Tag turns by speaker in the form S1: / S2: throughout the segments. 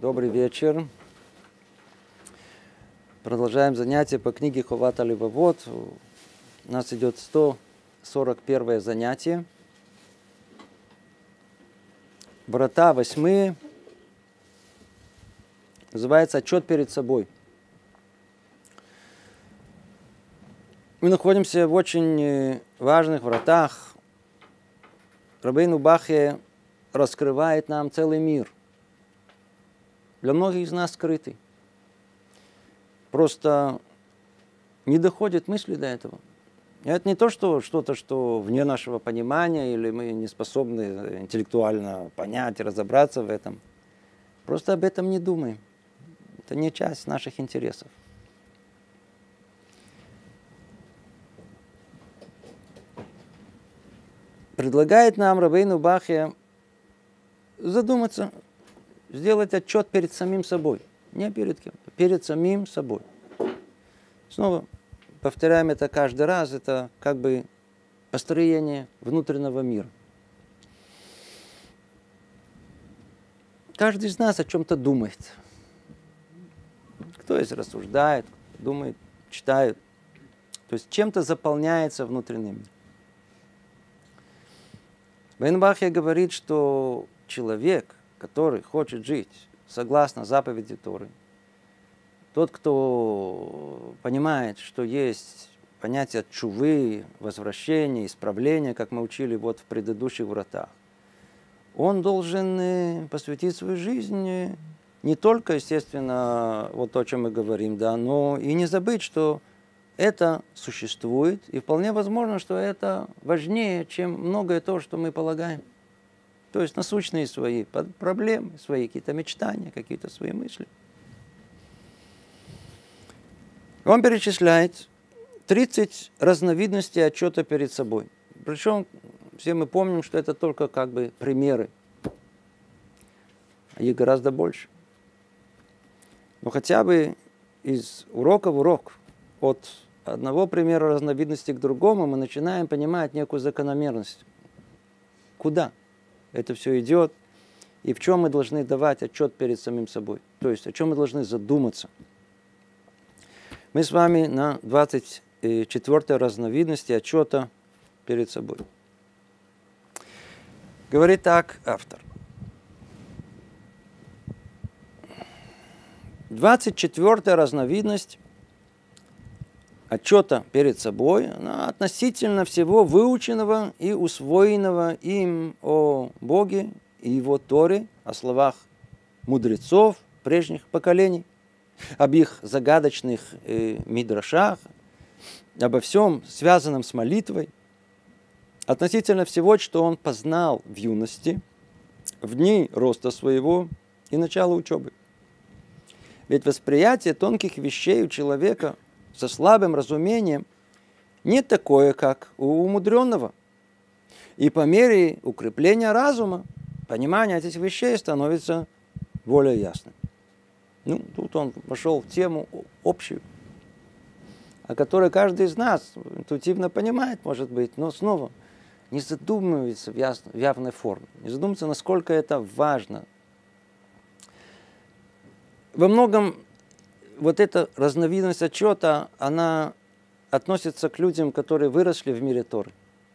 S1: Добрый вечер. Продолжаем занятие по книге Ховат Алевавот. У нас идет 141 занятие. Врата 8. Называется «Отчет перед собой». Мы находимся в очень важных вратах. Рабейну Бахья раскрывает нам целый мир. Для многих из нас скрытый. Просто не доходит мысли до этого. И это не то, что что-то, что вне нашего понимания, или мы не способны интеллектуально понять и разобраться в этом. Просто об этом не думаем. Это не часть наших интересов. Предлагает нам Рабейну Бахья задуматься, сделать отчет перед самим собой. Не перед кем-то, перед самим собой. Снова повторяем это каждый раз. Это как бы построение внутреннего мира. Каждый из нас о чем-то думает. Кто из рассуждает, думает, читает. То есть чем-то заполняется внутренний мир. Рабейну Бахья говорит, что человек, который хочет жить согласно заповеди Торы, тот, кто понимает, что есть понятие тшувы, возвращения, исправления, как мы учили вот в предыдущих вратах, он должен посвятить свою жизнь не только, естественно, вот то, о чем мы говорим, да, но и не забыть, что это существует, и вполне возможно, что это важнее, чем многое то, что мы полагаем. То есть насущные свои проблемы, свои какие-то мечтания, какие-то свои мысли. Он перечисляет 30 разновидностей отчета перед собой. Причем все мы помним, что это только как бы примеры. А их гораздо больше. Но хотя бы из урока в урок, от одного примера разновидности к другому, мы начинаем понимать некую закономерность. Куда это все идет и в чем мы должны давать отчет перед самим собой. То есть о чем мы должны задуматься. Мы с вами на 24-й разновидности отчета перед собой. Говорит так автор. 24-я разновидность отчета перед собой, она относительно всего выученного и усвоенного им о Боге и Его Торе, о словах мудрецов прежних поколений, об их загадочных мидрашах, обо всем связанном с молитвой, относительно всего, что он познал в юности, в дни роста своего и начала учебы. Ведь восприятие тонких вещей у человека со слабым разумением не такое, как у умудренного. И по мере укрепления разума, понимание этих вещей становится более ясным. Тут он вошел в тему общую, о которой каждый из нас интуитивно понимает, может быть, но снова не задумывается в явной форме, не задумывается, насколько это важно. Во многом вот эта разновидность отчета, она относится к людям, которые выросли в мире Торы.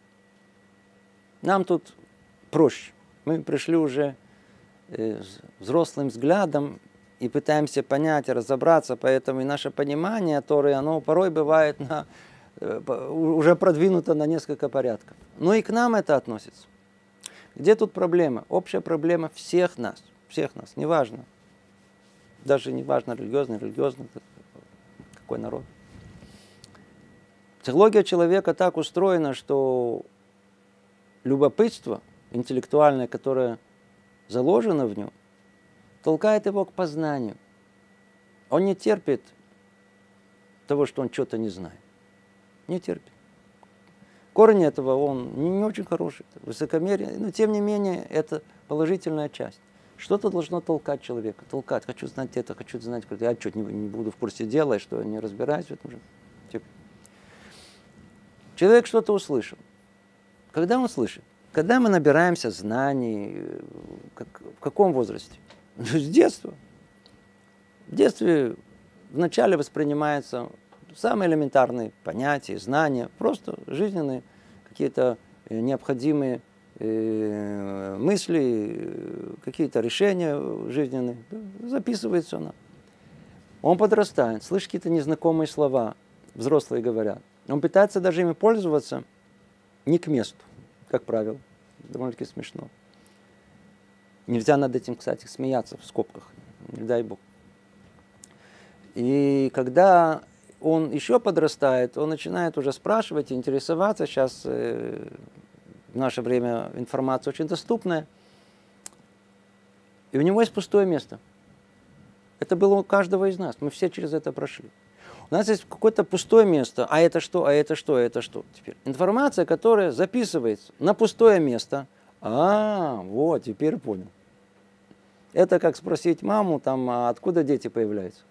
S1: Нам тут проще. Мы пришли уже взрослым взглядом и пытаемся понять, разобраться, поэтому и наше понимание Торы, оно порой бывает уже продвинуто на несколько порядков. Но и к нам это относится. Где тут проблема? Общая проблема всех нас, неважно. Даже не важно, религиозный, какой народ. Психология человека так устроена, что любопытство интеллектуальное, которое заложено в нем, толкает его к познанию. Он не терпит того, что он что-то не знает. Не терпит. Корень этого, он не очень хороший, высокомерие, но тем не менее это положительная часть. Что-то должно толкать человека. Толкать. Хочу знать это, хочу знать. Я что-то не буду в курсе дела, что не разбираюсь в этом же. Человек что-то услышал. Когда он слышит? Когда мы набираемся знаний, в каком возрасте? С детства. В детстве вначале воспринимаются самые элементарные понятия, знания, просто жизненные какие-то необходимые мысли, какие-то решения жизненные. Записывается она. Он подрастает, слышит какие-то незнакомые слова, взрослые говорят. Он пытается даже ими пользоваться не к месту, как правило. Довольно-таки смешно. Нельзя над этим, кстати, смеяться в скобках. Не дай бог. И когда он еще подрастает, он начинает уже спрашивать, интересоваться. Сейчас в наше время информация очень доступная. И у него есть пустое место. Это было у каждого из нас. Мы все через это прошли. У нас есть какое-то пустое место. А это что? А это что? А это что? Теперь информация, которая записывается на пустое место. Вот, теперь понял. Это как спросить маму, там, откуда дети появляются.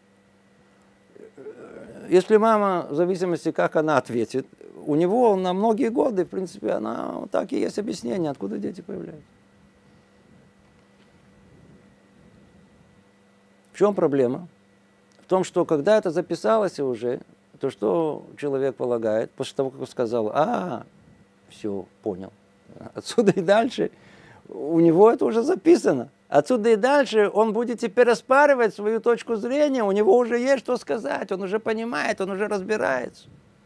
S1: Если мама, в зависимости, как она ответит, у него на многие годы, в принципе, она так и есть объяснение, откуда дети появляются. В чем проблема? В том, что когда это записалось уже, то что человек полагает, после того, как он сказал, все, понял. Отсюда и дальше у него это уже записано. Отсюда и дальше он будет теперь оспаривать свою точку зрения, у него уже есть что сказать, он уже понимает, он уже разбирается.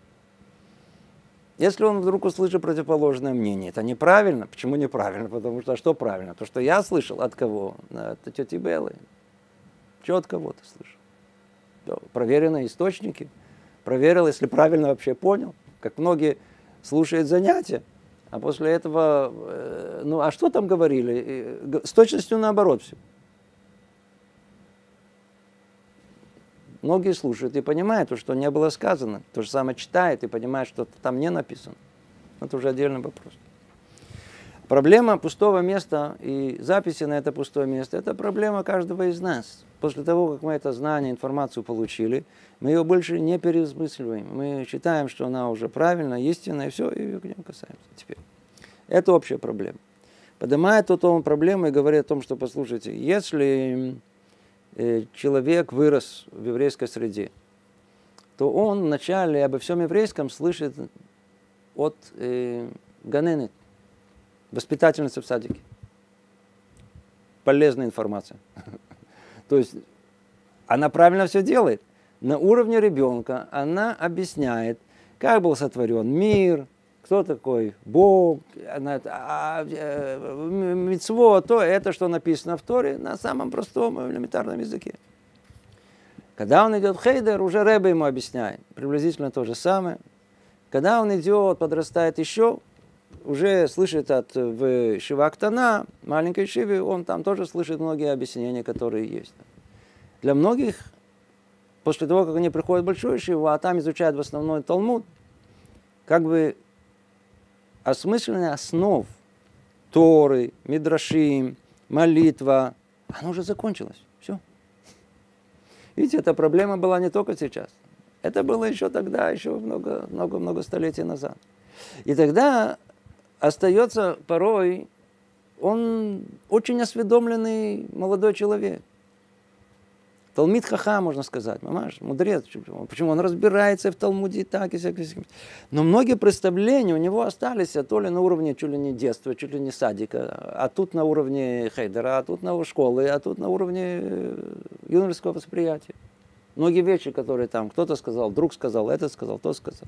S1: Если он вдруг услышит противоположное мнение, это неправильно. Почему неправильно? Потому что правильно? То, что я слышал от кого? От тети Беллы. От кого-то слышал. Проверенные источники. Проверил, если правильно вообще понял. Как многие слушают занятия. А после этого, а что там говорили? С точностью наоборот все. Многие слушают и понимают, что не было сказано. То же самое читают и понимают, что там не написано. Это уже отдельный вопрос. Проблема пустого места и записи на это пустое место – это проблема каждого из нас. После того, как мы это знание, информацию получили, мы ее больше не переосмысливаем. Мы считаем, что она уже правильная, истинная, и все, и ее к нему касаемся теперь. Это общая проблема. Поднимает эту проблему и говорит о том, что, послушайте, если человек вырос в еврейской среде, то он вначале обо всем еврейском слышит от ганенет, воспитательницы в садике. Полезная информация. То есть она правильно все делает. На уровне ребенка она объясняет, как был сотворен мир, кто такой Бог, мицвот, то это, что написано в Торе, на самом простом элементарном языке. Когда он идет в хейдер, уже Ребе ему объясняет. Приблизительно то же самое. Когда он идет, подрастает еще, уже слышит в Шива Актана, маленькой Шиве, он там тоже слышит многие объяснения, которые есть. Для многих, после того, как они приходят в большую Шиву, а там изучают в основном Талмуд, как бы осмысление основ Торы, Мидрашим, молитва, оно уже закончилось. Все. Видите, эта проблема была не только сейчас. Это было еще тогда, еще много столетий назад. И тогда остается порой он очень осведомленный молодой человек. Талмид Хахам, можно сказать, мамаш, мудрец. Почему? Он разбирается в Талмуде и так, и всякое. Но многие представления у него остались, то ли на уровне чуть ли не детства, чуть ли не садика, а тут на уровне хейдера, а тут на школы, а тут на уровне юношеского восприятия. Многие вещи, которые там кто-то сказал, друг сказал, этот сказал, тот сказал.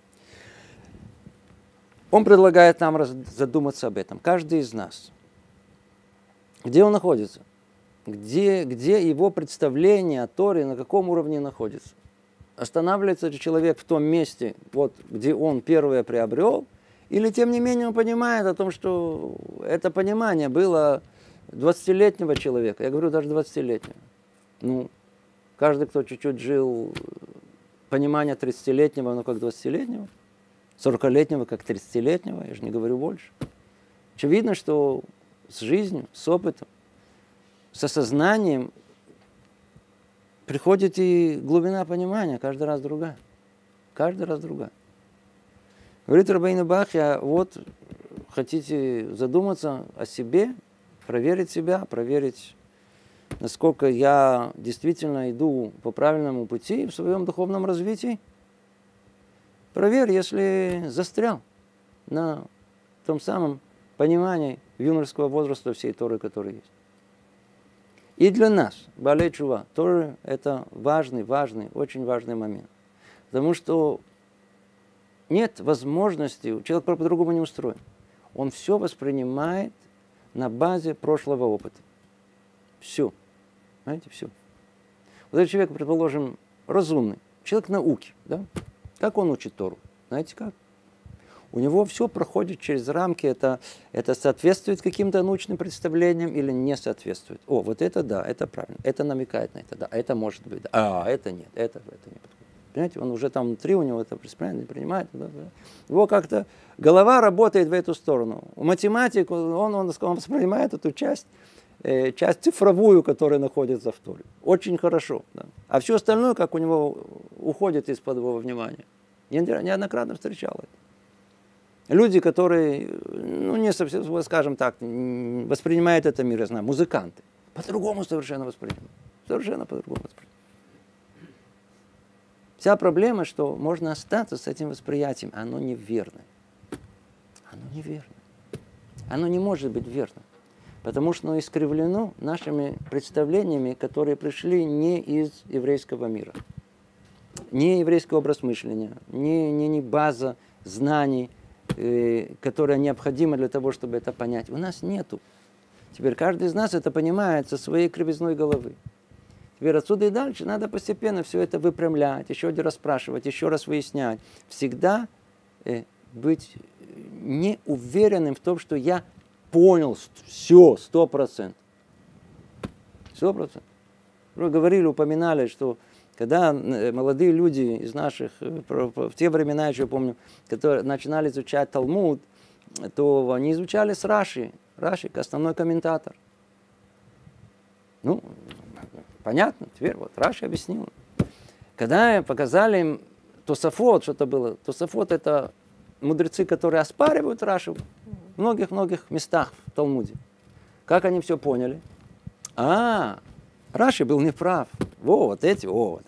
S1: Он предлагает нам задуматься об этом. Каждый из нас. Где он находится? Где его представление о Торе, на каком уровне находится? Останавливается ли человек в том месте, вот, где он первое приобрел, или тем не менее он понимает о том, что это понимание было 20-летнего человека, я говорю даже 20-летнего. Каждый, кто чуть-чуть жил, понимание 30-летнего, оно как 20-летнего, 40-летнего как 30-летнего, я же не говорю больше. Очевидно, что с жизнью, с опытом, с осознанием приходит и глубина понимания, каждый раз другая. Каждый раз другая. Говорит Рабейну Бахья, вот хотите задуматься о себе, проверить себя, проверить насколько я действительно иду по правильному пути в своем духовном развитии. Проверь, если застрял на том самом понимании юношеского возраста всей Торы, который есть. И для нас, Баалей Тшува, тоже это важный, очень важный момент. Потому что нет возможности, человек по-другому не устроен. Он все воспринимает на базе прошлого опыта. Все. Знаете, все. Вот этот человек, предположим, разумный, человек науки, да? Как он учит Тору? Знаете как? У него все проходит через рамки, это соответствует каким-то научным представлениям или не соответствует. О, вот это да, это правильно, это намекает на это, да, это может быть, да. Это нет, это не подходит. Понимаете, он уже там внутри, у него это правильно принимает. Да. Его как-то голова работает в эту сторону. Математик, он воспринимает эту часть цифровую, которая находится в Торе. Очень хорошо. Да. А все остальное, как у него уходит из-под его внимания. Я неоднократно встречал это. Люди, которые, не совсем, скажем так, воспринимают этот мир, я знаю, музыканты, по-другому совершенно воспринимают. Совершенно по-другому воспринимают. Вся проблема, что можно остаться с этим восприятием, оно неверно. Оно неверно. Оно не может быть верным. Потому что оно искривлено нашими представлениями, которые пришли не из еврейского мира. Не еврейский образ мышления, не база знаний, которая необходима для того, чтобы это понять. У нас нету. Теперь каждый из нас это понимает со своей кривизной головы. Теперь отсюда и дальше надо постепенно все это выпрямлять, еще один раз спрашивать, еще раз выяснять. Всегда быть не уверенным в том, что я понял все, 100%. 100%. Вы говорили, упоминали, что когда молодые люди из наших, в те времена, еще помню, которые начинали изучать Талмуд, то они изучали с Раши. Раши, основной комментатор. Понятно, теперь вот Раши объяснил. Когда показали им Тосафот, что-то было. Тосафот — это мудрецы, которые оспаривают Раши в многих-многих местах в Талмуде. Как они все поняли? Раши был неправ. Вот эти.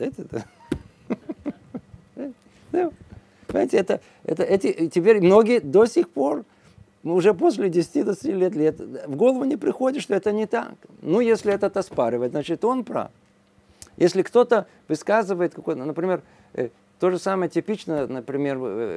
S1: Понимаете, эти теперь многие до сих пор, уже после 10-20 лет, в голову не приходит, что это не так. Если этот оспаривает, значит, он прав. Если кто-то высказывает какой-то, например, то же самое типично, например,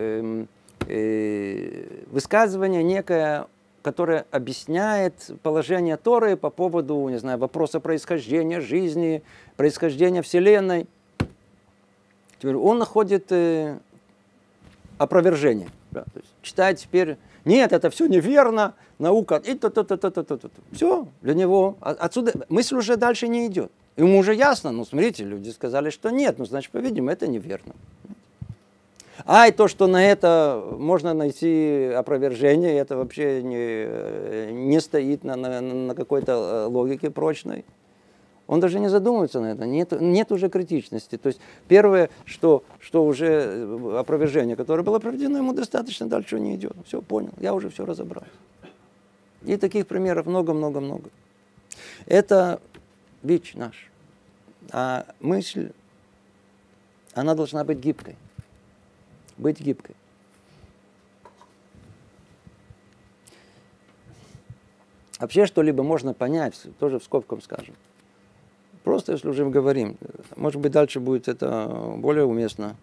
S1: высказывание некое, которое объясняет положение Торы по поводу, вопроса происхождения жизни, происхождения Вселенной. Теперь он находит опровержение. Да, то есть читает теперь, нет, это все неверно, наука, и то. Все, для него, отсюда мысль уже дальше не идет. Ему уже ясно, смотрите, люди сказали, что нет, значит, по-видимому, это неверно. И то, что на это можно найти опровержение, это вообще не стоит на какой-то логике прочной. Он даже не задумывается на это, нет уже критичности. То есть первое, что уже опровержение, которое было проведено, ему достаточно, дальше не идет. Все, понял, я уже все разобрал. И таких примеров много. Это бич наш. А мысль, она должна быть гибкой. Быть гибкой. Вообще что-либо можно понять, тоже в скобках скажем. Просто, если уже мы говорим, может быть, дальше будет это более уместно.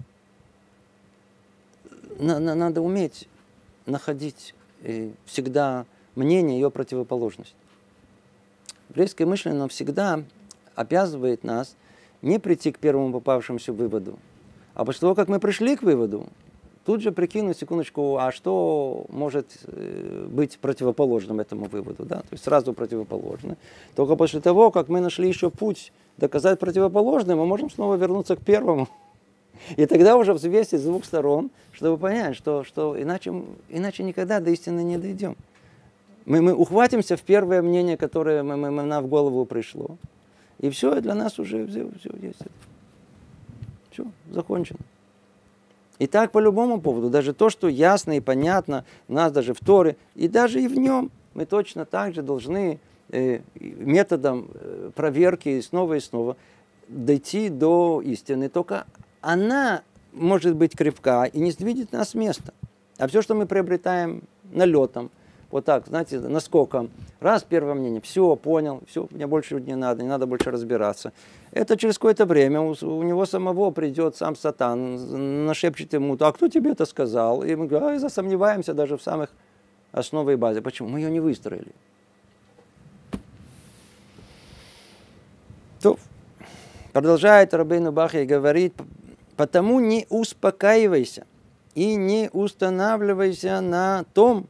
S1: Надо уметь находить всегда мнение, ее противоположность. Еврейское мышление, оно всегда обязывает нас не прийти к первому попавшемуся выводу, а после того, как мы пришли к выводу, тут же прикинуть, секундочку, а что может быть противоположным этому выводу, да? То есть сразу противоположно. Только после того, как мы нашли еще путь доказать противоположное, мы можем снова вернуться к первому. И тогда уже взвесить с двух сторон, чтобы понять, что иначе никогда до истины не дойдем. Мы ухватимся в первое мнение, которое нам в голову пришло. И все, для нас уже все есть. Все, закончено. И так по любому поводу, даже то, что ясно и понятно у нас даже в Торе, и даже и в нем, мы точно так же должны методом проверки снова и снова дойти до истины. Только она может быть крепка и не сдвинет нас с места. А все, что мы приобретаем налетом, вот так, знаете, наскоком, раз, первое мнение, все, понял, все, мне больше не надо больше разбираться. Это через какое-то время у него самого придет сам Сатан, нашепчет ему, а кто тебе это сказал? И мы говорим, засомневаемся даже в самых основах и базе. Почему? Мы ее не выстроили. То, продолжает Рабейну Бахья и говорит, потому не успокаивайся и не устанавливайся на том,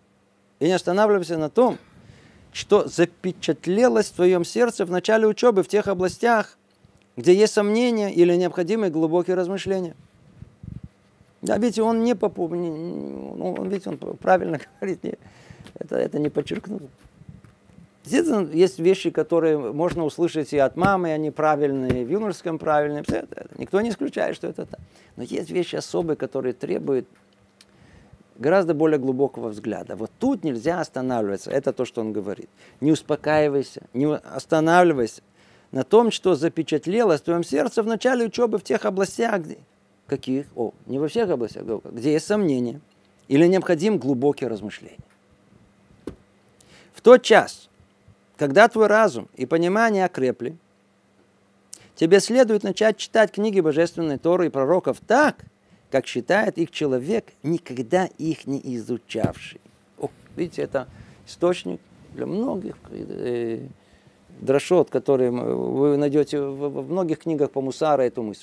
S1: что запечатлелось в твоем сердце в начале учебы в тех областях, где есть сомнения или необходимые глубокие размышления. Да, видите, он не он правильно говорит, это не подчеркнул. Естественно, есть вещи, которые можно услышать и от мамы, они правильные, в юношеском правильные. Никто не исключает, что это так. Но есть вещи особые, которые требуют гораздо более глубокого взгляда. Вот тут нельзя останавливаться. Это то, что он говорит. Не успокаивайся, не останавливайся на том, что запечатлелось в твоем сердце в начале учебы в тех областях, каких? Не во всех областях, где есть сомнения или необходим глубокие размышления. В тот час, когда твой разум и понимание окрепли, тебе следует начать читать книги Божественной Торы и пророков так, как считает их человек, никогда их не изучавший. Видите, это источник для многих драшот, которые вы найдете в многих книгах по мусару эту мысль.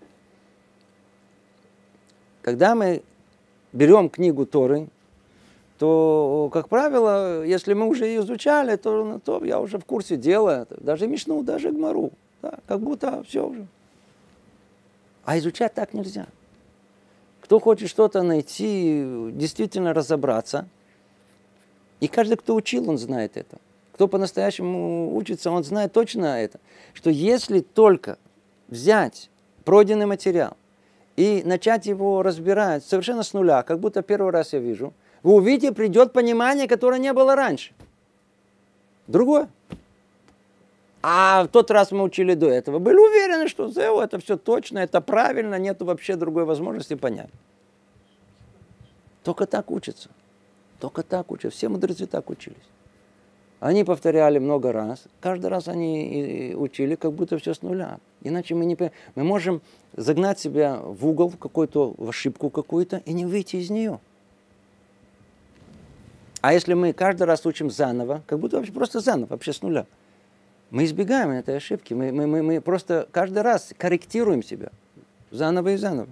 S1: Когда мы берем книгу Торы, то, как правило, если мы уже ее изучали, то я уже в курсе дела, даже Мишну, даже Гмару, да, как будто все уже. А изучать так нельзя. Кто хочет что-то найти, действительно разобраться, и каждый, кто учил, он знает это. Кто по-настоящему учится, он знает точно это, что если только взять пройденный материал и начать его разбирать совершенно с нуля, как будто первый раз я вижу, вы увидите, придет понимание, которое не было раньше. Другое. А в тот раз мы учили до этого. Были уверены, что это все точно, это правильно, нет вообще другой возможности понять. Только так учатся. Только так учатся. Все мудрецы так учились. Они повторяли много раз. Каждый раз они учили, как будто все с нуля. Иначе мы можем загнать себя в угол, в какую-то в ошибку какую-то, и не выйти из нее. А если мы каждый раз учим заново, как будто вообще просто заново, вообще с нуля, мы избегаем этой ошибки. Мы просто каждый раз корректируем себя заново и заново.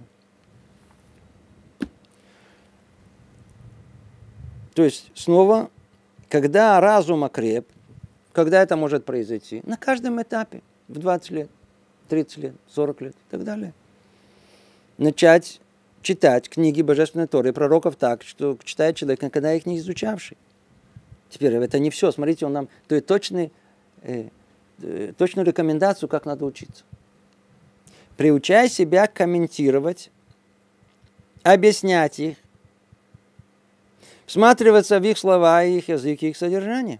S1: То есть снова, когда разум окреп, когда это может произойти? На каждом этапе, в 20 лет, 30 лет, 40 лет и так далее. Начать читать книги Божественной Торы и пророков так, что читает человек, никогда их не изучавший. Теперь это не все. Смотрите, он нам дает точную рекомендацию, как надо учиться. Приучай себя комментировать, объяснять их, всматриваться в их слова, их язык, их содержание.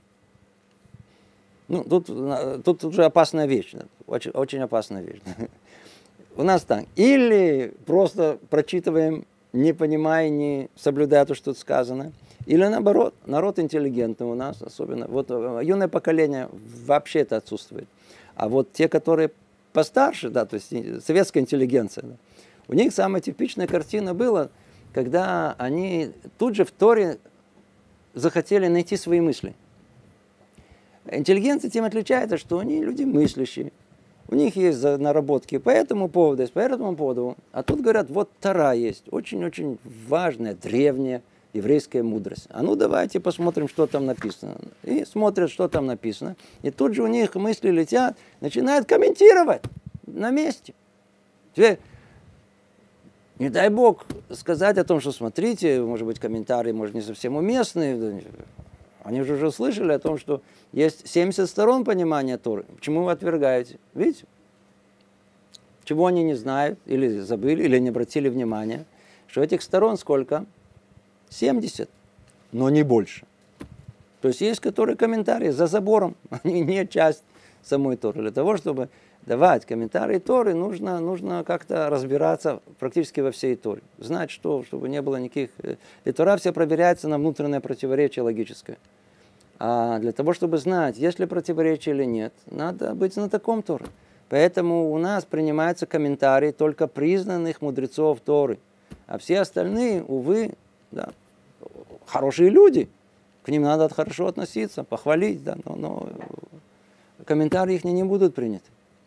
S1: Тут уже опасная вещь. Очень, очень опасная вещь. У нас так. Или просто прочитываем, не понимая, не соблюдая то, что тут сказано. Или наоборот, народ интеллигентный у нас, особенно. Вот юное поколение вообще это отсутствует. А вот те, которые постарше, да, то есть советская интеллигенция, да, у них самая типичная картина была, когда они тут же в Торе захотели найти свои мысли. Интеллигенция тем отличается, что они люди мыслящие. У них есть наработки по этому поводу, по этому поводу. А тут говорят, вот Тора есть, очень-очень важная, древняя еврейская мудрость. А ну давайте посмотрим, что там написано. И смотрят, что там написано. И тут же у них мысли летят, начинают комментировать на месте. Теперь, не дай Бог сказать о том, что смотрите, может быть, комментарии, может, не совсем уместные. Они же уже слышали о том, что есть 70 сторон понимания Торы. Почему вы отвергаете? Видите? Чего они не знают, или забыли, или не обратили внимания, что этих сторон сколько? 70, но не больше. То есть есть, которые комментарии за забором, они не часть самой Торы. Для того, чтобы давать комментарии Торы, нужно как-то разбираться практически во всей Торе. Знать, что, чтобы не было никаких... И Тора вся проверяется на внутреннее противоречие логическое. А для того, чтобы знать, есть ли противоречие или нет, надо быть знатоком Торы. Поэтому у нас принимаются комментарии только признанных мудрецов Торы. А все остальные, увы, да, хорошие люди. К ним надо хорошо относиться, похвалить, да, но комментарии их не будут приняты.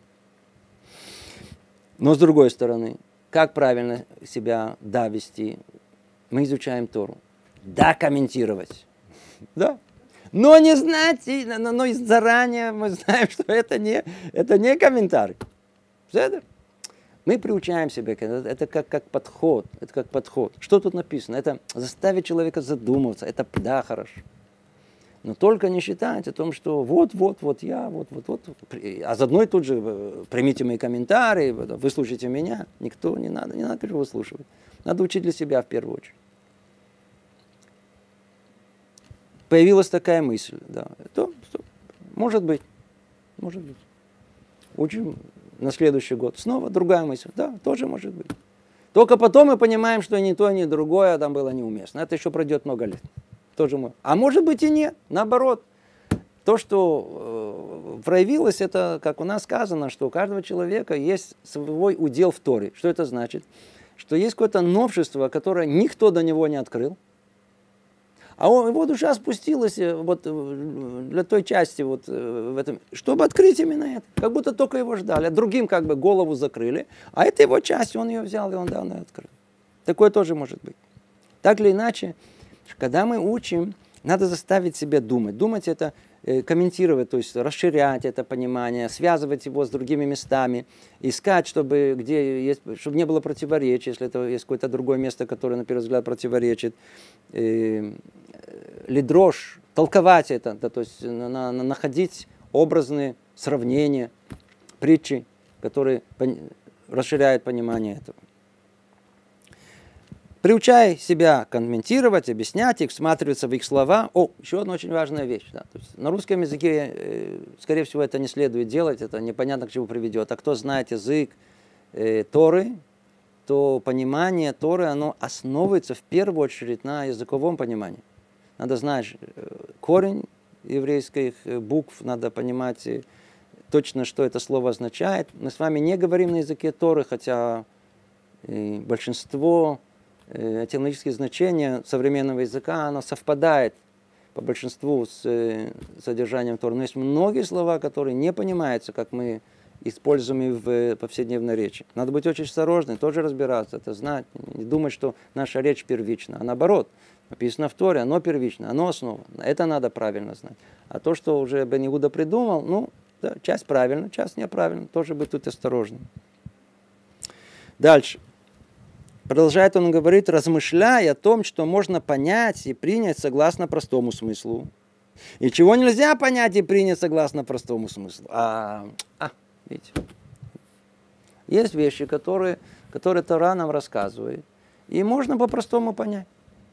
S1: Но с другой стороны, как правильно себя вести? Мы изучаем Тору. Да, комментировать. Да. Но не знать, но заранее мы знаем, что это не комментарий. Все. Мы приучаем себя, это как подход. Это как подход. Что тут написано? Это заставить человека задумываться. Это да, хорошо. Но только не считать о том, что вот я. А заодно и тут же примите мои комментарии, выслушайте меня. Никто, не надо выслушивать. Надо учить для себя в первую очередь. Появилась такая мысль, да, то может быть. Учим на следующий год. Снова другая мысль, да, тоже может быть. Только потом мы понимаем, что ни то, ни другое там было неуместно. Это еще пройдет много лет. Тоже мы. А может быть и нет, наоборот. То, что проявилось, это, как у нас сказано, что у каждого человека есть свой удел в Торе. Что это значит? Что есть какое-то новшество, которое никто до него не открыл. А его душа спустилась вот для той части вот в этом, чтобы открыть именно это. Как будто только его ждали. А другим как бы голову закрыли. А это его часть, он ее взял и он давно открыл. Такое тоже может быть. Так или иначе, когда мы учим, надо заставить себя думать. Думать это комментировать, то есть расширять это понимание, связывать его с другими местами, искать, чтобы не было противоречия, если это есть какое-то другое место, которое, на первый взгляд, противоречит. Лидрош, толковать это, да, то есть находить образные сравнения, притчи, которые расширяют понимание этого. Приучай себя комментировать, объяснять их, всматриваться в их слова. Еще одна очень важная вещь. Да. То есть на русском языке, скорее всего, это не следует делать, это непонятно к чему приведет. А кто знает язык Торы, то понимание Торы, оно основывается в первую очередь на языковом понимании. Надо знать корень еврейских букв, надо понимать точно, что это слово означает. Мы с вами не говорим на языке Торы, хотя большинство этимологических значений современного языка, оно совпадает по большинству с содержанием Торы. Но есть многие слова, которые не понимаются, как мы используем в повседневной речи. Надо быть очень осторожным, тоже разбираться, это знать, не думать, что наша речь первична, а наоборот. Написано в Торе, оно первично, оно основа. Это надо правильно знать. А то, что уже Бен Иуда придумал, да, часть правильно, часть неправильно. Тоже быть тут осторожным. Дальше. Продолжает он говорить, размышляя о том, что можно понять и принять согласно простому смыслу. И чего нельзя понять и принять согласно простому смыслу. Видите. Есть вещи, которые Тора нам рассказывает. И можно по-простому понять.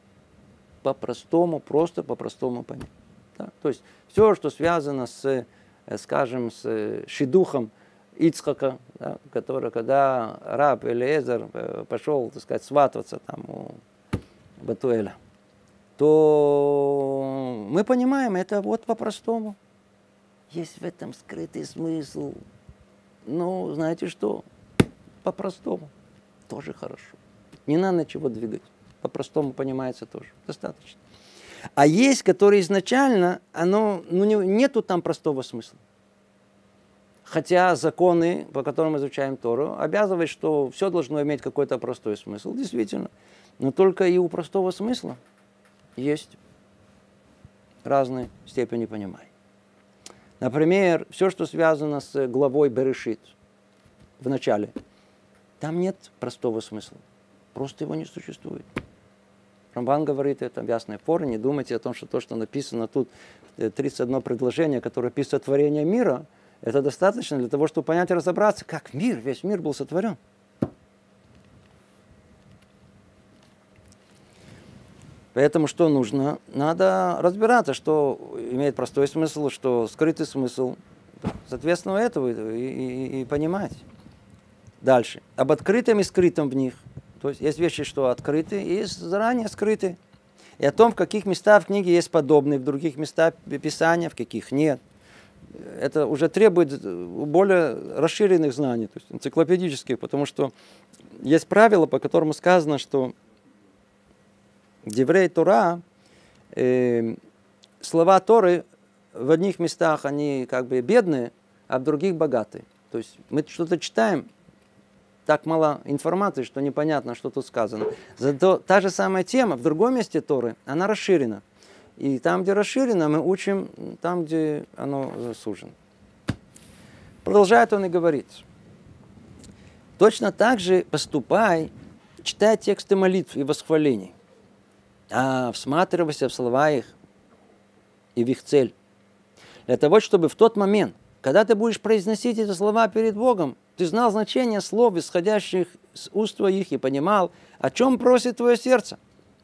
S1: Просто по-простому понять. Да? То есть все, что связано с шидухом Ицхака, да, который, когда раб Элиэзер пошел, так сказать, свататься там у Батуэля, то мы понимаем, это вот по-простому. Есть в этом скрытый смысл. Знаете что? По-простому. Тоже хорошо. Не надо ничего двигать. По-простому понимается тоже. Достаточно. А есть, которые изначально, нету там простого смысла. Хотя законы, по которым мы изучаем Тору, обязывают, что все должно иметь какой-то простой смысл. Действительно. Но только и у простого смысла есть разные степени понимания. Например, все, что связано с главой Берешит в начале, там нет простого смысла. Просто его не существует. Рамбан говорит это в ясной форме. Не думайте о том, что то, что написано тут, 31 предложение, которое описывает творение мира, это достаточно для того, чтобы понять и разобраться, как весь мир был сотворен. Поэтому что нужно? Надо разбираться, что имеет простой смысл, что скрытый смысл. Соответственно, этого и понимать. Дальше. Об открытом и скрытом в них. То есть есть вещи, что открыты, и есть заранее скрыты. И о том, в каких местах в книге есть подобные, в других местах Писания, в каких нет. Это уже требует более расширенных знаний, то есть энциклопедических, потому что есть правило, по которому сказано, что Деврей Тора, слова Торы в одних местах они как бы бедные, а в других богатые. То есть мы что-то читаем, так мало информации, что непонятно, что тут сказано. Зато та же самая тема в другом месте Торы, она расширена. И там, где расширено, мы учим там, где оно сужено. Продолжает он и говорит. Точно так же поступай, читай тексты молитв и восхвалений, всматривайся в слова их и в их цель. Для того, чтобы в тот момент, когда ты будешь произносить эти слова перед Богом, ты знал значение слов, исходящих с уст твоих, и понимал, о чем просит твое сердце.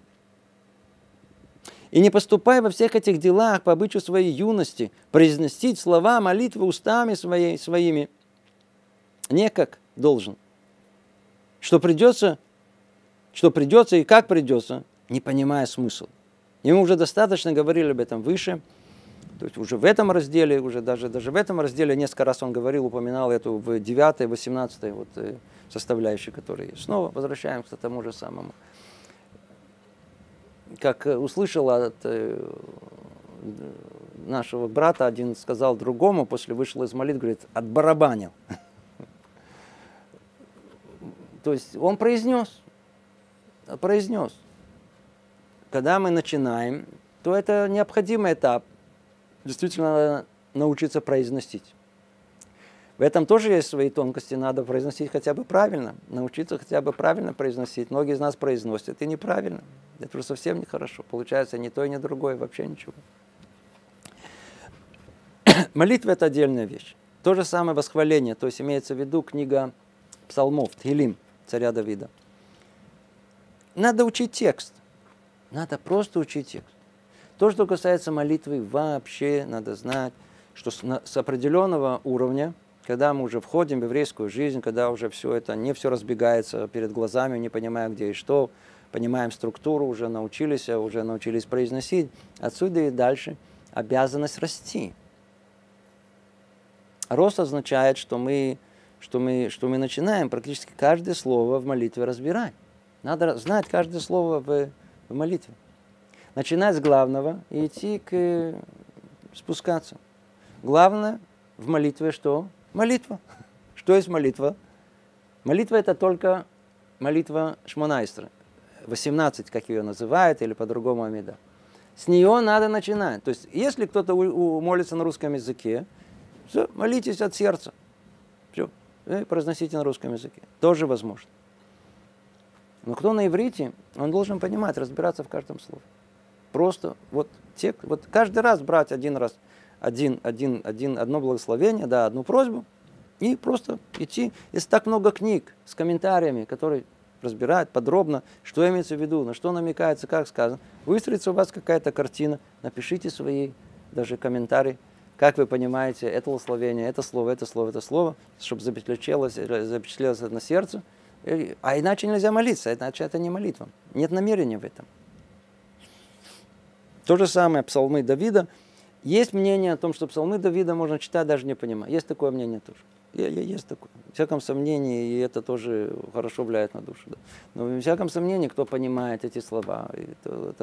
S1: И не поступай во всех этих делах по обычаю своей юности, произносить слова молитвы устами своими, не как должен. Что придется и как придется, не понимая смысл. И мы уже достаточно говорили об этом выше. То есть уже в этом разделе, даже в этом разделе несколько раз он говорил, упоминал эту в 9, 18 составляющей, которые есть. Снова возвращаемся к тому же самому. Как услышал от нашего брата, один сказал другому, после вышел из молитвы, говорит, отбарабанил. То есть он произнес. Когда мы начинаем, то это необходимый этап. Действительно, надо научиться произносить. В этом тоже есть свои тонкости, надо произносить хотя бы правильно, научиться хотя бы правильно произносить. Многие из нас произносят и неправильно. Это уже совсем нехорошо. Получается ни то и ни другое, вообще ничего. Молитва – это отдельная вещь. То же самое восхваление, то есть имеется в виду книга псалмов, Тхилим, царя Давида. Надо учить текст. Надо просто учить текст. То, что касается молитвы, вообще надо знать, что с определенного уровня, когда мы уже входим в еврейскую жизнь, когда уже все это, не все разбегается перед глазами, не понимаем, где и что, понимаем структуру, уже научились произносить, отсюда и дальше обязанность расти. Рост означает, что мы начинаем практически каждое слово в молитве разбирать. Надо знать каждое слово в молитве. Начинать с главного и идти спускаться. Главное в молитве что? Молитва. Что есть молитва? Молитва – это только молитва Шмона Эсрей. 18, как ее называют, или по-другому Амида. С нее надо начинать. То есть, если кто-то молится на русском языке, все, молитесь от сердца. Все, произносите на русском языке. Тоже возможно. Но кто на иврите, он должен понимать, разбираться в каждом слове. Просто вот каждый раз брать одно благословение, одну просьбу, и просто идти. Есть так много книг с комментариями, которые разбирают подробно, что имеется в виду, на что намекается, как сказано. Выстроится у вас какая-то картина, напишите свои даже комментарии, как вы понимаете это благословение, это слово, чтобы запечатлелось на сердце. А иначе нельзя молиться, иначе это не молитва. Нет намерения в этом. То же самое псалмы Давида. Есть мнение о том, что псалмы Давида можно читать, даже не понимая. Есть такое мнение тоже. Есть такое. В всяком сомнении, и это тоже хорошо влияет на душу. Да. Но в всяком сомнении, кто понимает эти слова, это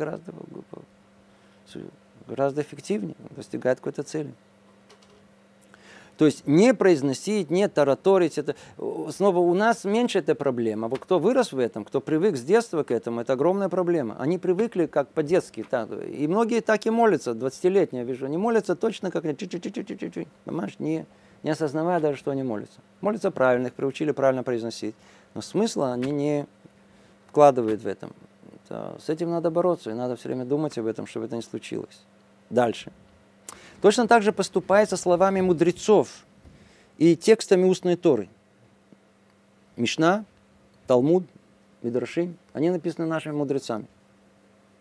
S1: гораздо эффективнее, достигает какой-то цели. То есть не произносить, не тараторить. Это, снова у нас меньше эта проблема. Вот кто вырос в этом, кто привык с детства к этому, это огромная проблема. Они привыкли как по-детски. Так, и многие так и молятся, 20-летние, я вижу. Они молятся точно как чуть-чуть. Понимаешь, не осознавая даже, что они молятся. Молятся правильно, их приучили правильно произносить. Но смысла они не вкладывают в этом. С этим надо бороться, и надо все время думать об этом, чтобы это не случилось. Дальше. Точно так же поступает со словами мудрецов и текстами устной Торы. Мишна, Талмуд, Мидрашим, они написаны нашими мудрецами.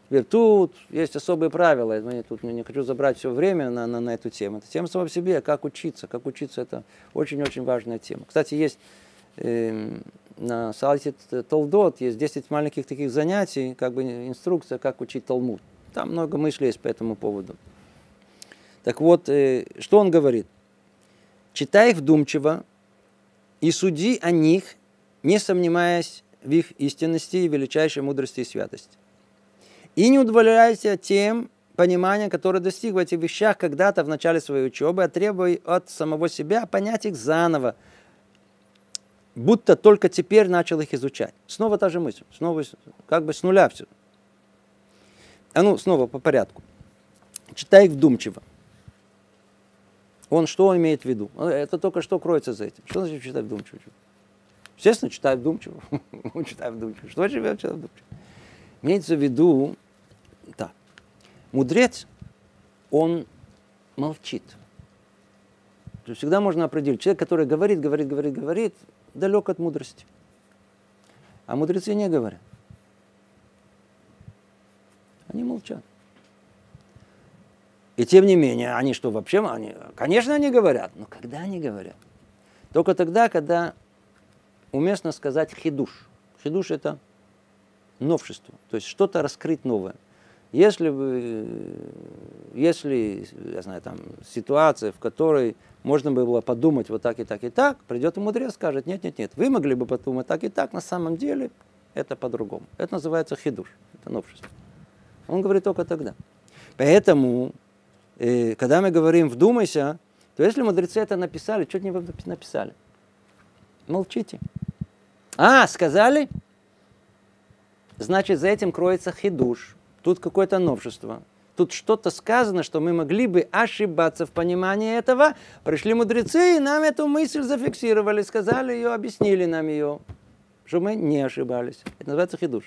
S1: Теперь тут есть особые правила. Я тут не хочу забрать все время на эту тему. Это тема сама по себе, как учиться. Как учиться – это очень-очень важная тема. Кстати, есть на сайте Толдот есть 10 маленьких таких занятий, как бы инструкция, как учить Талмуд. Там много мыслей есть по этому поводу. Так вот, что он говорит? Читай их вдумчиво и суди о них, не сомневаясь в их истинности и величайшей мудрости и святости. И не удовлетворяйся тем пониманием, которое достиг в этих вещах когда-то в начале своей учебы, а требуй от самого себя понять их заново, будто только теперь начал их изучать. Снова та же мысль, снова как бы с нуля все. Снова по порядку. Читай их вдумчиво. Он что имеет в виду? Это только что кроется за этим. Что значит читать вдумчиво? Естественно, читай вдумчиво. Читай вдумчиво. Что значит читать вдумчиво? Имеется в виду, так, мудрец, он молчит. То есть всегда можно определить. Человек, который говорит, далек от мудрости. А мудрецы не говорят. Они молчат. И тем не менее, они что, вообще, конечно, они говорят, но когда они говорят? Только тогда, когда уместно сказать хидуш. Хидуш – это новшество, то есть что-то раскрыть новое. Если, я знаю, там, ситуация, в которой можно было подумать вот так и так и так, придет мудрец, скажет, нет, вы могли бы подумать так и так, на самом деле это по-другому. Это называется хидуш, это новшество. Он говорит только тогда. Поэтому, когда мы говорим «вдумайся», то если мудрецы это написали, что не вы написали? Молчите. Сказали? Значит, за этим кроется хидуш. Тут какое-то новшество. Тут что-то сказано, что мы могли бы ошибаться в понимании этого. Пришли мудрецы и нам эту мысль зафиксировали, сказали ее, объяснили нам ее, что мы не ошибались. Это называется хидуш.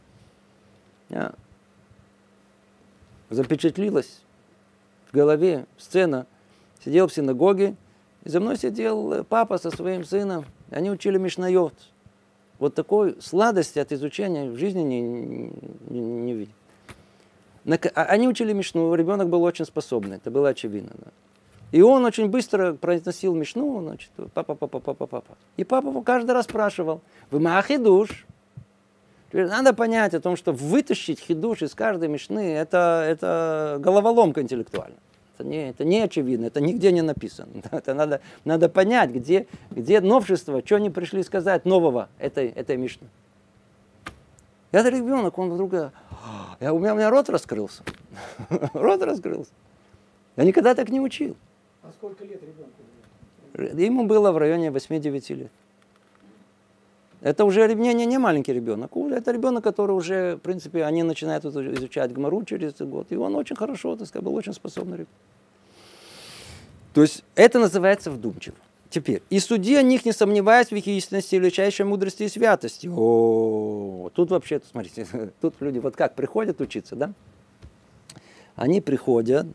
S1: Запечатлилась в голове сцена. Сидел в синагоге, и за мной сидел папа со своим сыном. Они учили Мишнайот. Вот такой сладости от изучения в жизни не видел. Они учили Мишну, ребенок был очень способный, это было очевидно. Да. И он очень быстро произносил Мишну, значит, папа. И папа его каждый раз спрашивал, вы хидуш? Надо понять о том, что вытащить хидуш из каждой Мишны, это головоломка интеллектуальная. Это не очевидно, это нигде не написано. Это надо понять, где новшество, что они пришли сказать нового этой Мишны. Я ребенок, он вдруг... У меня рот раскрылся. Рот раскрылся. Я никогда так не учил.
S2: А сколько лет ребенку?
S1: Ему было в районе 8-9 лет. Это уже не маленький ребенок. Это ребенок, который уже, в принципе, они начинают изучать Гмару через год. И он очень хорошо, так сказать, был очень способный ребенок. То есть это называется вдумчиво. Теперь, и суди о них, не сомневаясь в их истинности, величайшей мудрости и святости. Тут вообще, смотрите, тут люди вот как приходят учиться, да? Они приходят,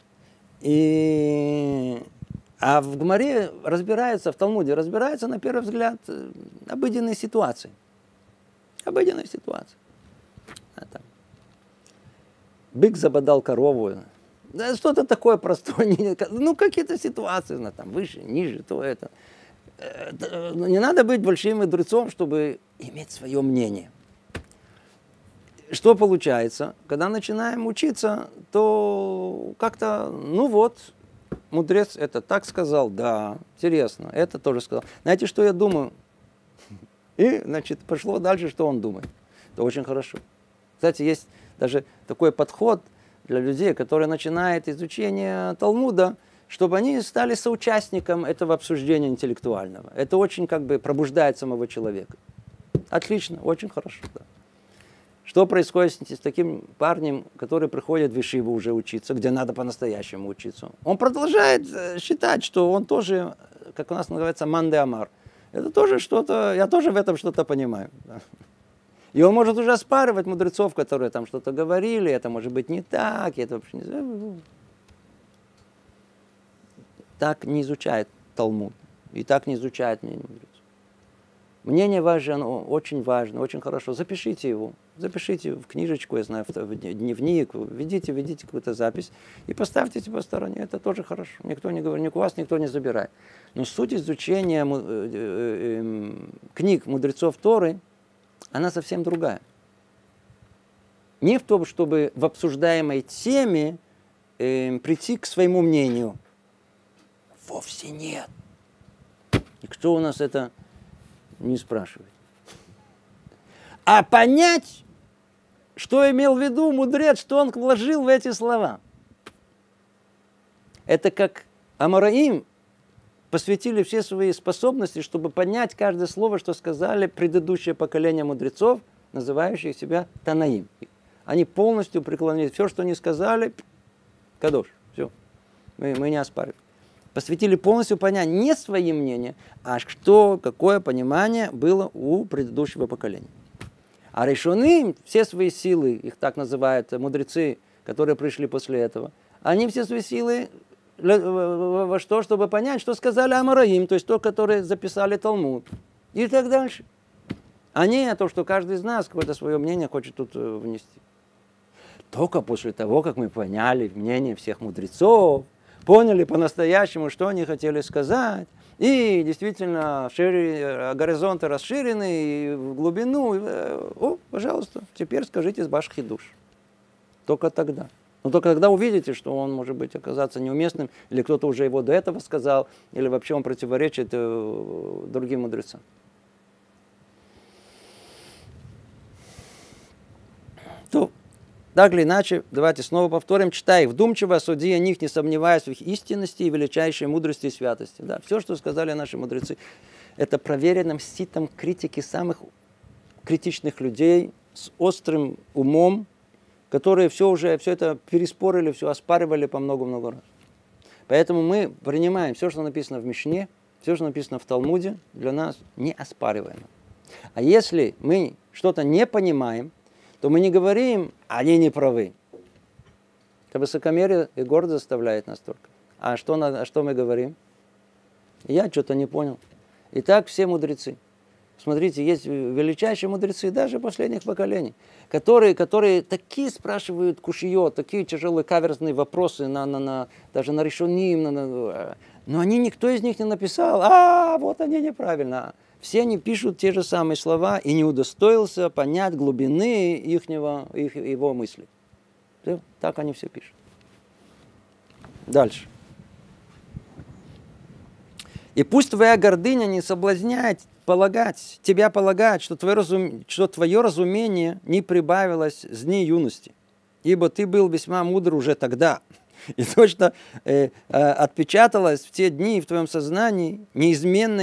S1: а в Гмаре разбираются, в Талмуде разбираются, на первый взгляд, обыденные ситуации. Обыденные ситуации. Бык забодал корову. Да, что-то такое простое. Какие-то ситуации, там, выше, ниже, то это. Не надо быть большим мудрецом, чтобы иметь свое мнение. Что получается? Когда начинаем учиться, то как-то, мудрец это так сказал, да, интересно, это тоже сказал. Знаете, что я думаю? И, пошло дальше, что он думает. Это очень хорошо. Кстати, есть даже такой подход для людей, которые начинают изучение Талмуда, чтобы они стали соучастником этого обсуждения интеллектуального. Это очень пробуждает самого человека. Отлично, очень хорошо. Да. Что происходит с таким парнем, который приходит в Ешиву уже учиться, где надо по-настоящему учиться? Он продолжает считать, что он тоже, как у нас называется, ман де амар. Это тоже что-то, я тоже в этом что-то понимаю. Да. И он может уже оспаривать мудрецов, которые там что-то говорили, это может быть не так, это вообще не знаю. Так не изучает Талмуд, и так не изучает мнение мудрецов. Мнение ваше, оно очень важно, очень хорошо. Запишите его. запишите в книжечку, я знаю, в дневник, ведите какую-то запись и поставьте по стороне. Это тоже хорошо. Никто не говорит, у вас никто не забирает. Но суть изучения книг мудрецов Торы, она совсем другая. Не в том, чтобы в обсуждаемой теме прийти к своему мнению. Вовсе нет. Никто у нас это не спрашивает. А понять, что имел в виду мудрец, что он вложил в эти слова. Это как Амараим посвятили все свои способности, чтобы понять каждое слово, что сказали предыдущее поколение мудрецов, называющих себя Танаим. Они полностью преклонились. Все, что они сказали, кадош. Все. Мы не оспариваем. Посвятили полностью понять не свои мнения, а что, какое понимание было у предыдущего поколения. А решены все свои силы, их так называют мудрецы, которые пришли после этого, они все свои силы во что, чтобы понять, что сказали Амараим, то есть то, которое записали Талмуд, и так дальше. А не то, что каждый из нас какое-то свое мнение хочет тут внести. Только после того, как мы поняли мнение всех мудрецов, поняли по-настоящему, что они хотели сказать, и действительно горизонты расширены, и в глубину, пожалуйста, теперь скажите баш хидуш. Только тогда. Но только тогда увидите, что он может быть оказаться неуместным, или кто-то уже его до этого сказал, или вообще он противоречит другим мудрецам. То, так или иначе, давайте снова повторим, читай вдумчиво, суди о них, не сомневаясь в их истинности и величайшей мудрости и святости. Да, все, что сказали наши мудрецы, это проверенным ситом критики самых критичных людей с острым умом, которые все это переспорили, все оспаривали по много-много раз. Поэтому мы принимаем все, что написано в Мишне, все, что написано в Талмуде, для нас не оспариваемо. А если мы что-то не понимаем, то мы не говорим, они не правы. Это высокомерие и гордость заставляет нас только. А что мы говорим? Я что-то не понял. И так все мудрецы. Смотрите, есть величайшие мудрецы, даже последних поколений, которые такие спрашивают кушиот, такие тяжелые каверзные вопросы даже на решуним, но никто из них не написал, вот они неправильно. Все они пишут те же самые слова и не удостоился понять глубины его мыслей. Так они все пишут. Дальше. И пусть твоя гордыня не соблазняет тебя полагать, что твое разумение не прибавилось с дней юности, ибо ты был весьма мудр уже тогда, и точно отпечаталось в те дни в твоем сознании неизменно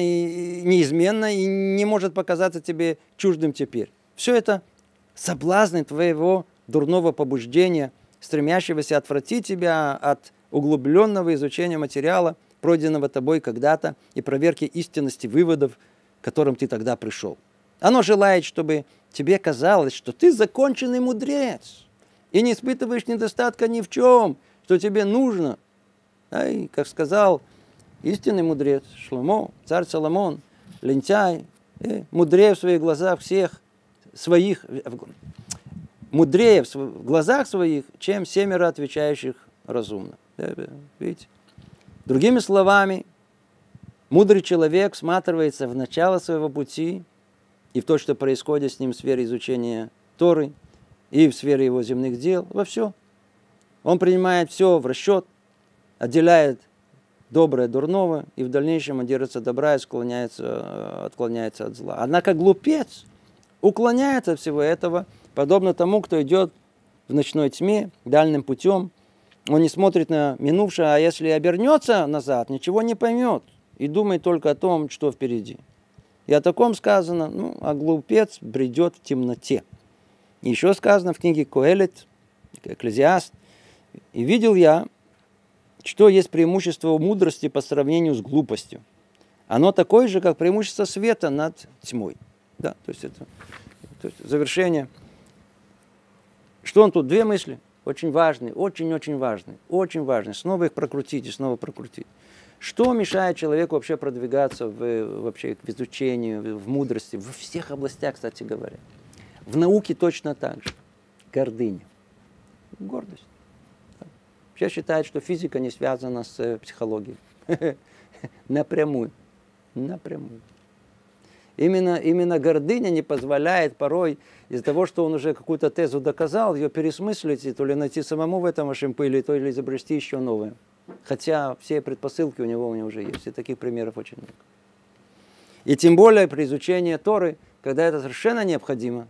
S1: и не может показаться тебе чуждым теперь. Все это соблазны твоего дурного побуждения, стремящегося отвратить тебя от углубленного изучения материала, пройденного тобой когда-то, и проверки истинности выводов, к которым ты тогда пришел. Оно желает, чтобы тебе казалось, что ты законченный мудрец и не испытываешь недостатка ни в чем, что тебе нужно. И, как сказал истинный мудрец Шломо, царь Соломон, лентяй, мудрее в своих глазах всех своих, мудрее в глазах своих, чем 7 отвечающих разумно. Видите? Другими словами, мудрый человек всматривается в начало своего пути и в то, что происходит с ним в сфере изучения Торы и в сфере его земных дел, во все. Он принимает все в расчет, отделяет доброе от дурного, и в дальнейшем он держится добра и отклоняется от зла. Однако глупец уклоняется от всего этого, подобно тому, кто идет в ночной тьме, дальним путем. Он не смотрит на минувшее, а если обернется назад, ничего не поймет и думает только о том, что впереди. И о таком сказано, а глупец бредет в темноте. И еще сказано в книге Коэлет, Экклезиаст, и видел я, что есть преимущество у мудрости по сравнению с глупостью. Оно такое же, как преимущество света над тьмой. Да, то есть завершение. Что он тут? 2 мысли. Очень важные, очень-очень важные, очень важные. Снова их прокрутить и снова прокрутить. Что мешает человеку вообще продвигаться вообще к изучению, в мудрости, во всех областях, кстати говоря? В науке точно так же. Гордыня. Гордость. Все считают, что физика не связана с психологией. Напрямую. Напрямую. Именно гордыня не позволяет порой, из-за того, что он уже какую-то тезу доказал, ее пересмыслить, и то ли найти самому в этом ошибку, или то ли изобрести еще новое. Хотя все предпосылки у него уже есть. И таких примеров очень много. И тем более при изучении Торы, когда это совершенно необходимо,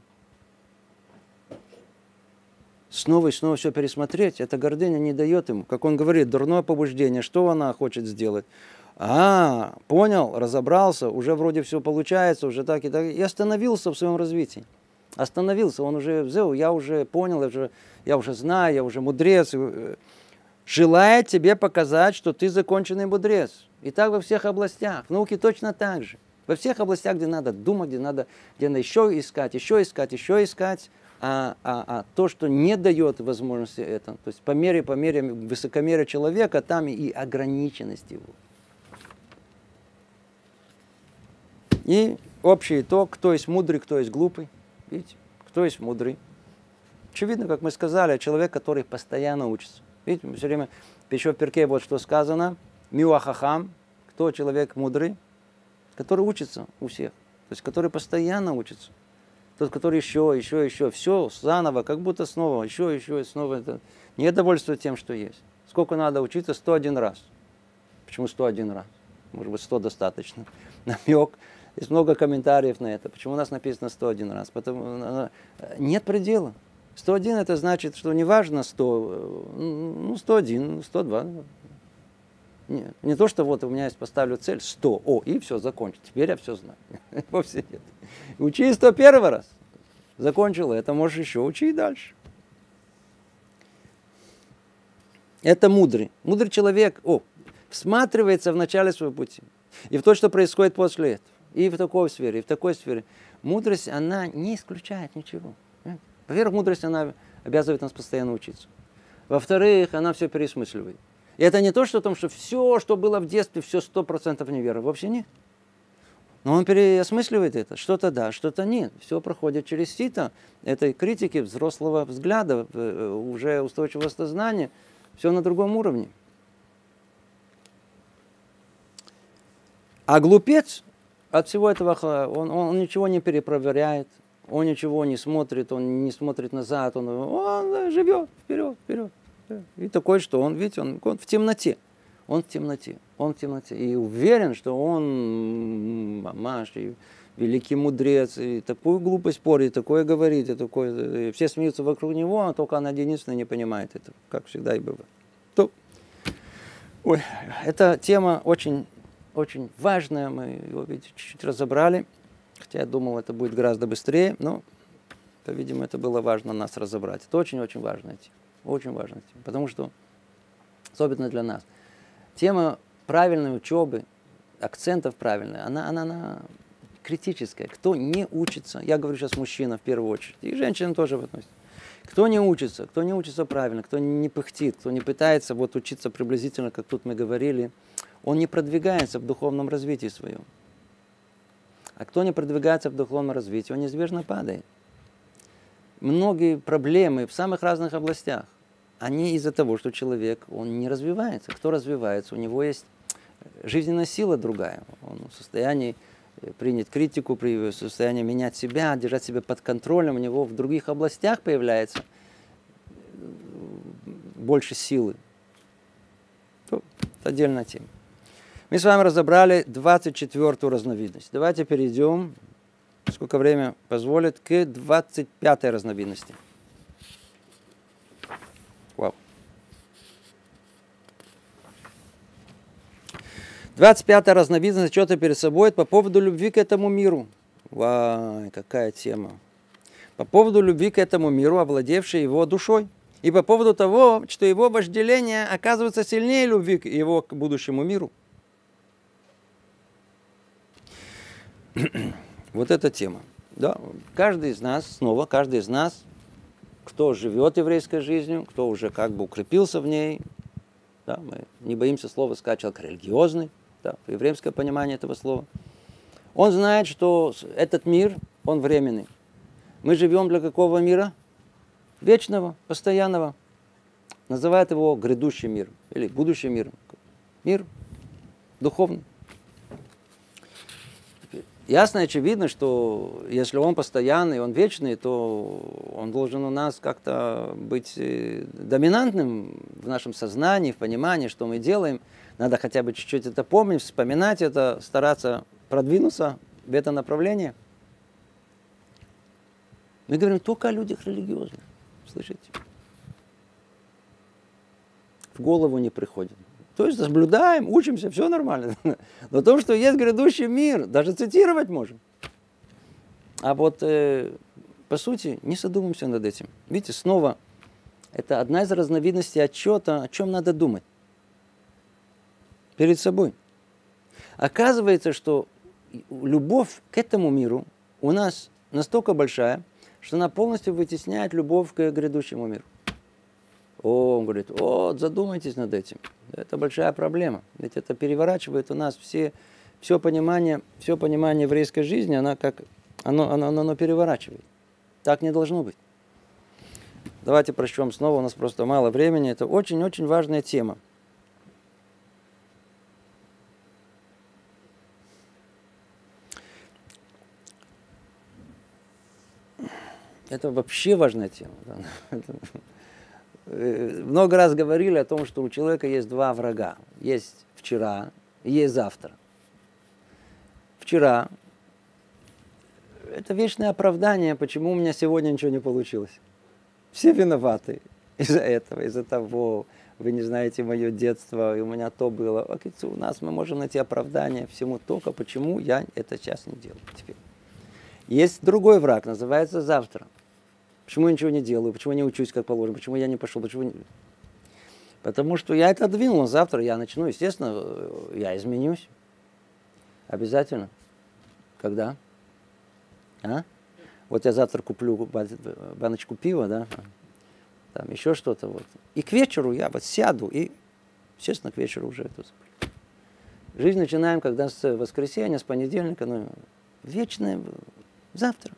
S1: снова и снова все пересмотреть, эта гордыня не дает ему. Как он говорит, дурное побуждение, что она хочет сделать? Понял, разобрался, уже вроде все получается, уже так и так. И остановился в своем развитии. Остановился, он уже взял, я уже понял, я уже знаю, я уже мудрец. Желает тебе показать, что ты законченный мудрец. И так во всех областях. В науке точно так же. Во всех областях, где надо думать, где надо еще искать. А то, что не дает возможности это, то есть по мере высокомерия человека, там и ограниченность его. И общий итог, кто есть мудрый, кто есть глупый. Видите, кто есть мудрый. Очевидно, как мы сказали, человек, который постоянно учится. Видите, все время, еще в перке вот что сказано, миуахахам, кто человек мудрый, который учится у всех, то есть который постоянно учится. Тот, который еще, все заново, как будто снова, еще, снова. Это недовольство тем, что есть. Сколько надо учиться? 101 раз. Почему 101 раз? Может быть, 100 достаточно. Намек. Есть много комментариев на это. Почему у нас написано 101 раз? Потому нет предела. 101 это значит, что не важно 100, 101, 102. Нет. Не то, что вот у меня есть поставлю цель 100, и все, закончил. Теперь я все знаю. Вовсе нет. Учи 101 раз. Закончил это, можешь еще учить дальше. Это мудрый. Мудрый человек, всматривается в начале своего пути. И в то, что происходит после этого. И в такой сфере, и в такой сфере. Мудрость, она не исключает ничего. Во-первых, мудрость, она обязывает нас постоянно учиться. Во-вторых, она все пересмысливает. И это не то, что все, что было в детстве, все 100% невера. Вовсе нет. Но он переосмысливает это. Что-то да, что-то нет. Все проходит через сито этой критики, взрослого взгляда, уже устойчивого сознания. Все на другом уровне. А глупец от всего этого, он ничего не перепроверяет, он ничего не смотрит, он не смотрит назад, он живет вперед. И такой, что он, видите, он в темноте. Он в темноте. И уверен, что он мамаш, и великий мудрец, и такую глупость спорит, такое говорит, и все смеются вокруг него, а только он единственный не понимает это, как всегда и бывает. Эта тема очень, очень важная, мы его, видите, чуть-чуть разобрали, хотя я думал, это будет гораздо быстрее, но, по-видимому, это было важно нас разобрать. Это очень-очень важная тема. Очень важная тема, потому что, особенно для нас, тема правильной учебы, акцентов правильных, она критическая. Кто не учится, я говорю сейчас мужчина в первую очередь, и женщинам тоже относится. Кто не учится правильно, кто не пыхтит, кто не пытается учиться приблизительно, как тут мы говорили, он не продвигается в духовном развитии своем. А кто не продвигается в духовном развитии, он неизбежно падает. Многие проблемы в самых разных областях, они из-за того, что человек, он не развивается. Кто развивается? У него есть жизненная сила другая. Он в состоянии принять критику, в состоянии менять себя, держать себя под контролем. У него в других областях появляется больше силы. Это отдельная тема. Мы с вами разобрали 24-ю разновидность. Давайте перейдем, сколько время позволит, к 25-й разновидности. Вау. 25-я разновидность что-то перед собой по поводу любви к этому миру. Вау, какая тема. По поводу любви к этому миру, овладевшей его душой. И по поводу того, что его вожделение оказывается сильнее любви к его к будущему миру. Вот эта тема. Да, каждый из нас, кто живет еврейской жизнью, кто уже как бы укрепился в ней, да, мы не боимся слова сказать, человек религиозный, да, еврейское понимание этого слова, он знает, что этот мир, он временный. Мы живем для какого мира? Вечного, постоянного. Называют его грядущий мир или будущий мир. Мир духовный. Ясно и очевидно, что если он постоянный, он вечный, то он должен у нас как-то быть доминантным в нашем сознании, в понимании, что мы делаем. Надо хотя бы чуть-чуть это помнить, вспоминать это, стараться продвинуться в это направление. Мы говорим только о людях религиозных. Слышите? В голову не приходит. То есть наблюдаем, учимся, все нормально. Но то, что есть грядущий мир, даже цитировать можем. А вот по сути не задумываемся над этим. Видите, снова это одна из разновидностей отчета, о чем надо думать. Перед собой. Оказывается, что любовь к этому миру у нас настолько большая, что она полностью вытесняет любовь к грядущему миру. Он говорит, вот задумайтесь над этим. Это большая проблема. Ведь это переворачивает у нас все понимание еврейской жизни, оно переворачивает. Так не должно быть. Давайте прочтем снова, у нас просто мало времени. Это очень-очень важная тема. Это вообще важная тема. Много раз говорили о том, что у человека есть два врага. Есть вчера и есть завтра. Вчера – это вечное оправдание, почему у меня сегодня ничего не получилось. Все виноваты из-за этого, из-за того. Вы не знаете мое детство, и у меня то было. У нас мы можем найти оправдание всему только, почему я это сейчас не делаю теперь. Есть другой враг, называется завтра. Почему я ничего не делаю, почему я не учусь как положено, почему я не пошел, почему... Потому что я это отодвинул, завтра я начну, естественно, я изменюсь. Обязательно. Когда? Вот я завтра куплю баночку пива, да, там еще что-то вот. И к вечеру я вот сяду, и, естественно, к вечеру уже это... Жизнь начинаем, когда с воскресенья, с понедельника, вечное завтра.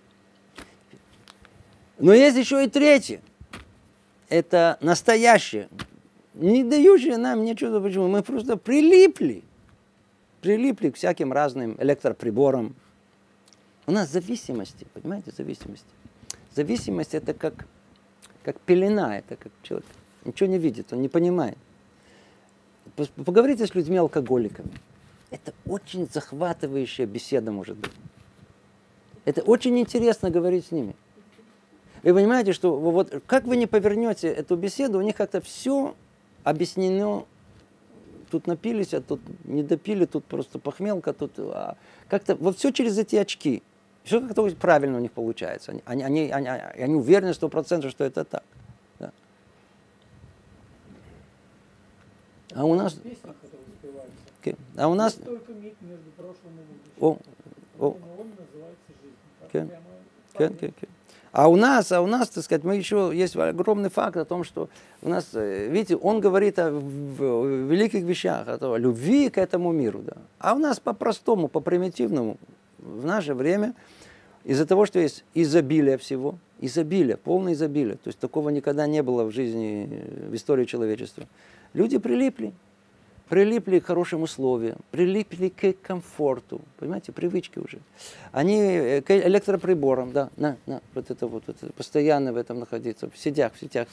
S1: Но есть еще и третье. Это настоящее. Не дающее нам ничего. Почему? Мы просто прилипли к всяким разным электроприборам. У нас зависимости, понимаете, зависимости. Зависимость это как пелена, это как человек ничего не видит, он не понимает. Поговорите с людьми-алкоголиками. Это очень захватывающая беседа может быть. Это очень интересно говорить с ними. Вы понимаете, что вот как вы не повернете эту беседу, у них как-то все объяснено. Тут напились, а тут не допили, тут просто похмелка, тут как-то вот все через эти очки. Все как-то правильно у них получается. Они уверены 100%, что это так. Да. А у нас...
S2: Песня, которая успевается.
S1: Okay. А у нас...
S2: Есть только миг между прошлым и
S1: будущим.
S2: Он называется жизнь.
S1: Okay. А у нас, так сказать, мы еще есть огромный факт о том, что у нас, видите, он говорит о великих вещах, о любви к этому миру, да. А у нас по-простому, по-примитивному, в наше время, из-за того, что есть изобилие всего, полное изобилие, то есть такого никогда не было в жизни, в истории человечества, люди прилипли к хорошим условиям, прилипли к комфорту, понимаете, привычки уже. Они к электроприборам, да, вот это постоянно в этом находиться, в сетях сидят.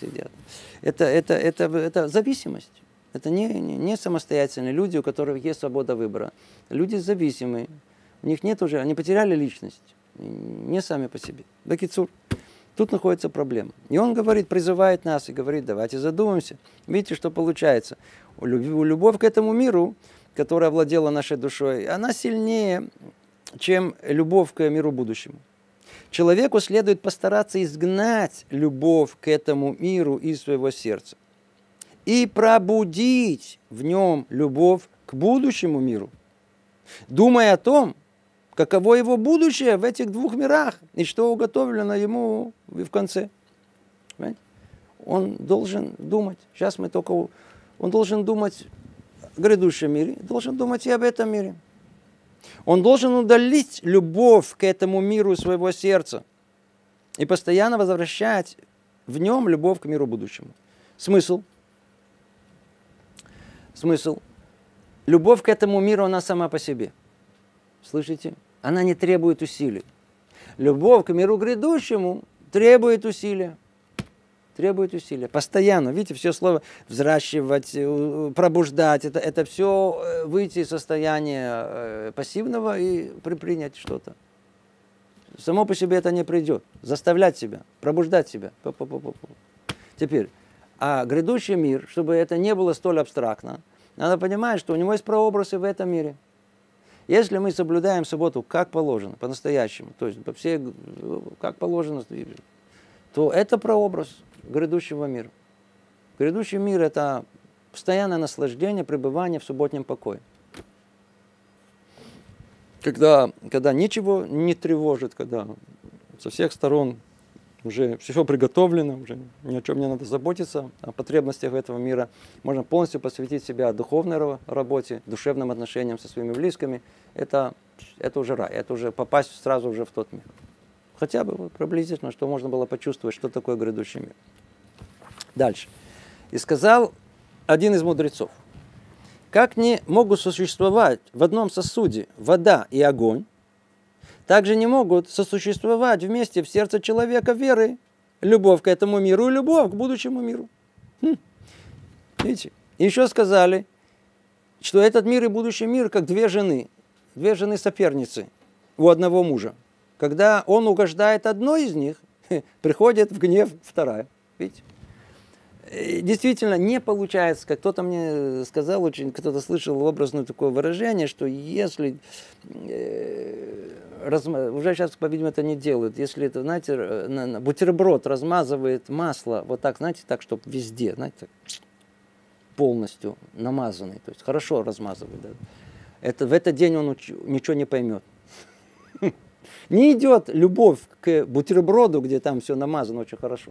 S1: Это зависимость. Это не самостоятельные люди, у которых есть свобода выбора. Люди зависимые, у них нет уже, они потеряли личность, не сами по себе. Бакицур. Тут находится проблема. И он говорит, призывает нас и говорит, давайте задумаемся. Видите, что получается. Любовь к этому миру, которая владела нашей душой, она сильнее, чем любовь к миру будущему. Человеку следует постараться изгнать любовь к этому миру из своего сердца и пробудить в нем любовь к будущему миру, думая о том, каково его будущее в этих двух мирах и что уготовлено ему в конце. Понимаете? Он должен думать. Сейчас мы только... Он должен думать о грядущем мире, должен думать и об этом мире. Он должен удалить любовь к этому миру из своего сердца и постоянно возвращать в нем любовь к миру будущему. Смысл? Любовь к этому миру, она сама по себе. Слышите? Она не требует усилий. Любовь к миру грядущему требует усилия. Постоянно. Видите, все слово взращивать, пробуждать. Это все выйти из состояния пассивного и принять что-то. Само по себе это не придет. Заставлять себя, пробуждать себя. Теперь, а грядущий мир, чтобы это не было столь абстрактно, надо понимать, что у него есть прообразы в этом мире. Если мы соблюдаем субботу как положено, по-настоящему, то есть как положено, то это прообраз грядущего мира. Грядущий мир – это постоянное наслаждение, пребывание в субботнем покое. Когда ничего не тревожит, когда со всех сторон уже все приготовлено, уже ни о чем не надо заботиться, о потребностях этого мира. Можно полностью посвятить себя духовной работе, душевным отношениям со своими близкими. Это уже рай, это уже попасть сразу уже в тот мир. Хотя бы приблизительно, что можно было почувствовать, что такое грядущий мир. Дальше. И сказал один из мудрецов: как не могут существовать в одном сосуде вода и огонь, также не могут сосуществовать вместе в сердце человека веры, любовь к этому миру и любовь к будущему миру. Видите? И еще сказали, что этот мир и будущий мир как две жены соперницы у одного мужа. Когда он угождает одной из них, приходит в гнев вторая. Видите? Действительно, не получается, как кто-то мне сказал, кто-то слышал образное такое выражение, что если, уже сейчас, по-видимому, это не делают, если это, знаете, на бутерброд размазывает масло, вот так, знаете, так, чтобы везде, знаете, полностью намазанный, то есть хорошо размазывает. Да. В этот день он ничего не поймет. Не идет любовь к бутерброду, где там все намазано очень хорошо,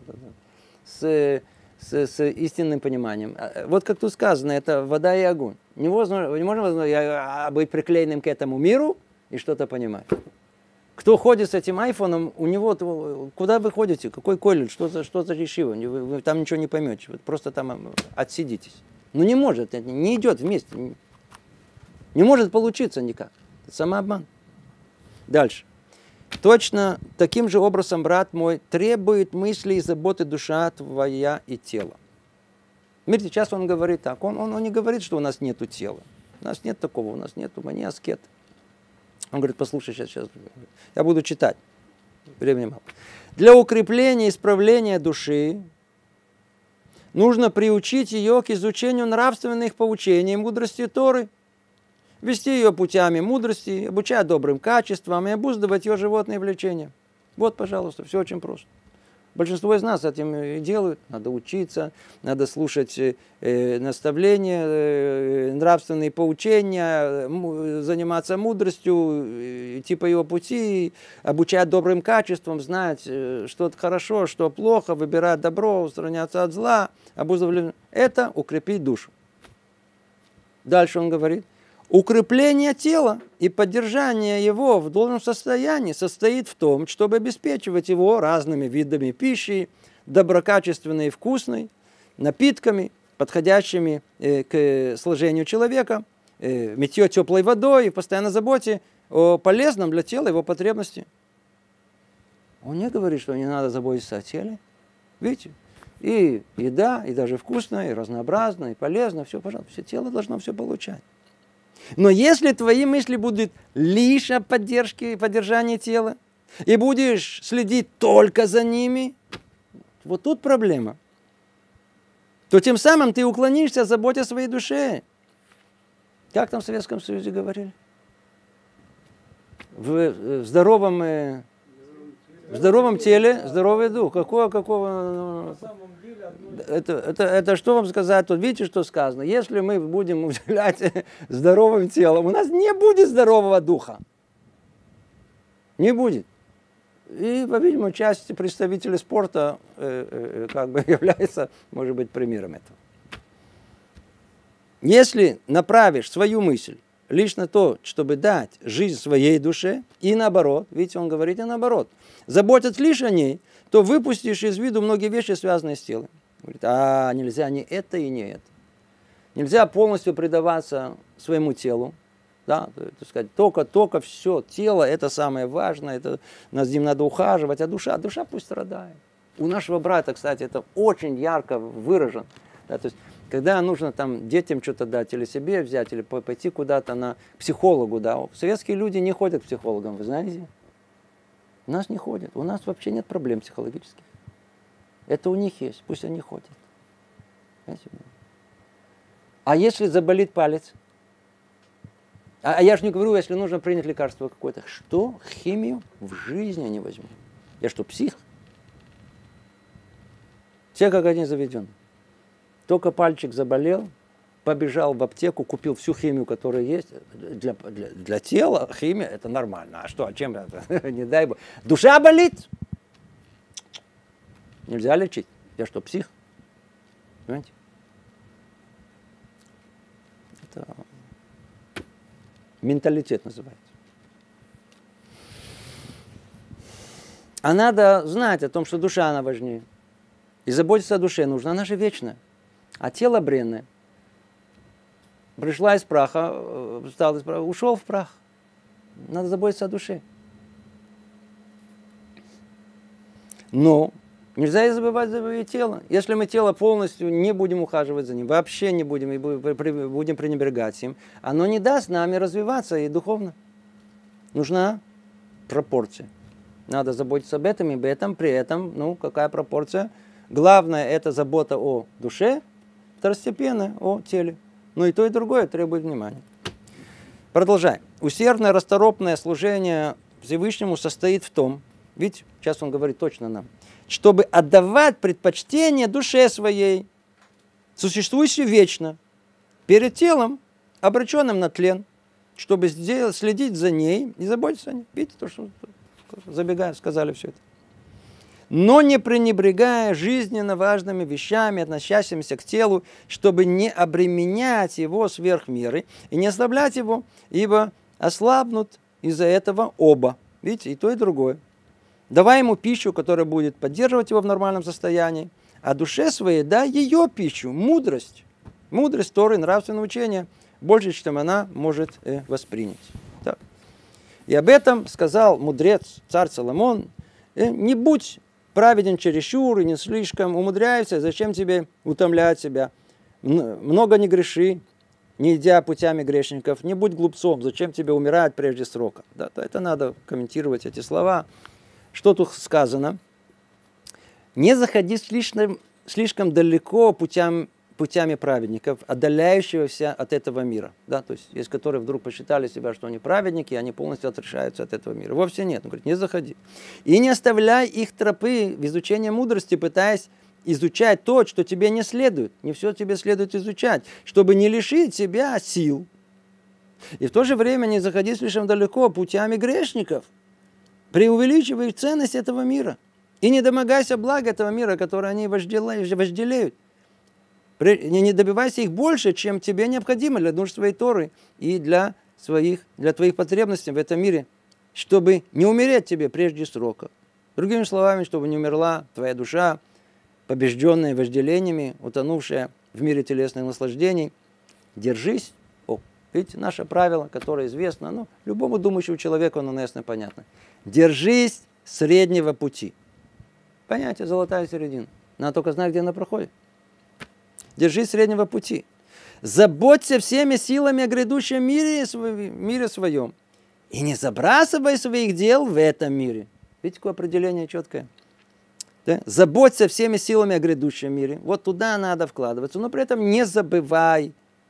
S1: с истинным пониманием. Вот как тут сказано, это вода и огонь. Невозможно быть приклеенным к этому миру и что-то понимать. Кто ходит с этим айфоном, у него, куда вы ходите, какой колледж, что за ешива, вы там ничего не поймете, вы просто там отсидитесь. Ну не может, это не идет вместе, не может получиться никак. Это самообман. Дальше. Точно таким же образом, брат мой, требует мысли и заботы душа твоя и тело. Видите, сейчас он говорит так. Он не говорит, что у нас нету тела. У нас нет такого, у нас нету, мы не аскет. Он говорит, послушай, сейчас я буду читать. Времени мало. Для укрепления и исправления души нужно приучить ее к изучению нравственных поучений и мудрости Торы, вести ее путями мудрости, обучать добрым качествам и обуздывать ее животные влечения. Вот, пожалуйста, все очень просто. Большинство из нас этим и делают. Надо учиться, надо слушать наставления, нравственные поучения, заниматься мудростью, идти по его пути, обучать добрым качествам, знать, что хорошо, что плохо, выбирать добро, устраняться от зла, обуздывать. Это укрепить душу. Дальше он говорит. Укрепление тела и поддержание его в должном состоянии состоит в том, чтобы обеспечивать его разными видами пищи, доброкачественной и вкусной, напитками, подходящими к сложению человека, мытье теплой водой и постоянной заботе о полезном для тела его потребности. Он не говорит, что не надо заботиться о теле. Видите? И еда, и даже вкусная, и разнообразная, и полезная, все, пожалуйста, все тело должно все получать. Но если твои мысли будут лишь о поддержании тела, и будешь следить только за ними, вот тут проблема, то тем самым ты уклонишься от заботы о своей душе. Как там в Советском Союзе говорили? В здоровом теле здоровый дух. Какого? Это что вам сказать? Тут видите, что сказано? Если мы будем уделять здоровым телом, у нас не будет здорового духа. Не будет. И, по-видимому, часть представителей спорта является, может быть, примером этого. Если направишь свою мысль лишь на то, чтобы дать жизнь своей душе, и наоборот, видите, он говорит и наоборот, заботятся лишь о ней, то выпустишь из виду многие вещи, связанные с телом. Говорит, нельзя ни это и не это. Нельзя полностью предаваться своему телу. Да, так сказать, только все, тело это самое важное, это, над ним надо ухаживать, а душа пусть страдает. У нашего брата, кстати, это очень ярко выражено. Да, то есть, когда нужно там детям что-то дать, или себе взять, или пойти куда-то на психологу, да, советские люди не ходят к психологам, вы знаете? У нас не ходят, у нас вообще нет проблем психологических. Это у них есть, пусть они ходят. Знаете? А если заболит палец? А я же не говорю, если нужно принять лекарство какое-то. Что? Химию в жизни не возьму. Я что, псих? Все как один заведен. Только пальчик заболел, побежал в аптеку, купил всю химию, которая есть. Для тела химия это нормально. А что, чем это? Не дай бог. Душа болит. Нельзя лечить. Я что, псих? Понимаете? Это менталитет называется. А надо знать о том, что душа, она важнее. И заботиться о душе нужно. Она же вечная. А тело бренное. Пришла из праха, встал из праха, ушел в прах. Надо заботиться о душе. Но нельзя и забывать за свое тело. Если мы тело полностью не будем ухаживать за ним, вообще не будем, и будем пренебрегать им, оно не даст нами развиваться и духовно. Нужна пропорция. Надо заботиться об этом, и при этом, какая пропорция? Главное, это забота о душе, второстепенно о теле. Но и то, и другое требует внимания. Продолжаем. Усердное, расторопное служение Всевышнему состоит в том, видите, сейчас он говорит точно нам, чтобы отдавать предпочтение душе своей, существующей вечно, перед телом, обреченным на тлен, чтобы следить за ней и заботиться о ней. Видите, то, что забегая, сказали все это. Но не пренебрегая жизненно важными вещами, относящимися к телу, чтобы не обременять его сверх меры и не ослаблять его, ибо ослабнут из-за этого оба. Видите, и то, и другое. Давай ему пищу, которая будет поддерживать его в нормальном состоянии, а душе своей дай ее пищу, мудрость. Мудрость Торы, нравственное учение, больше, чем она может воспринять. Так. И об этом сказал мудрец, царь Соломон, не будь праведен чересчур и не слишком умудряйся, зачем тебе утомлять себя? Много не греши, не идя путями грешников, не будь глупцом, зачем тебе умирать прежде срока? Да, это надо комментировать эти слова. Что тут сказано? Не заходи слишком далеко путями праведников, отдаляющегося от этого мира. Да, то есть которые вдруг посчитали себя, что они праведники, и они полностью отрешаются от этого мира. Вовсе нет. Он говорит, не заходи. И не оставляй их тропы в изучении мудрости, пытаясь изучать то, что тебе не следует. Не все тебе следует изучать, чтобы не лишить себя сил. И в то же время не заходи слишком далеко путями грешников, преувеличивая ценность этого мира. И не домогайся блага этого мира, который они вожделеют. Не добивайся их больше, чем тебе необходимо для нужд своей Торы и для твоих потребностей в этом мире, чтобы не умереть тебе прежде срока. Другими словами, чтобы не умерла твоя душа, побежденная вожделениями, утонувшая в мире телесных наслаждений. Держись. Видите, наше правило, которое известно, любому думающему человеку оно ясно и понятно. Держись среднего пути. Понятие золотая середина. Надо только знать, где она проходит. Держись среднего пути. Заботься всеми силами о грядущем мире своем. И не забрасывай своих дел в этом мире. Видите, какое определение четкое? Да? Заботься всеми силами о грядущем мире. Вот туда надо вкладываться. Но при этом не забывай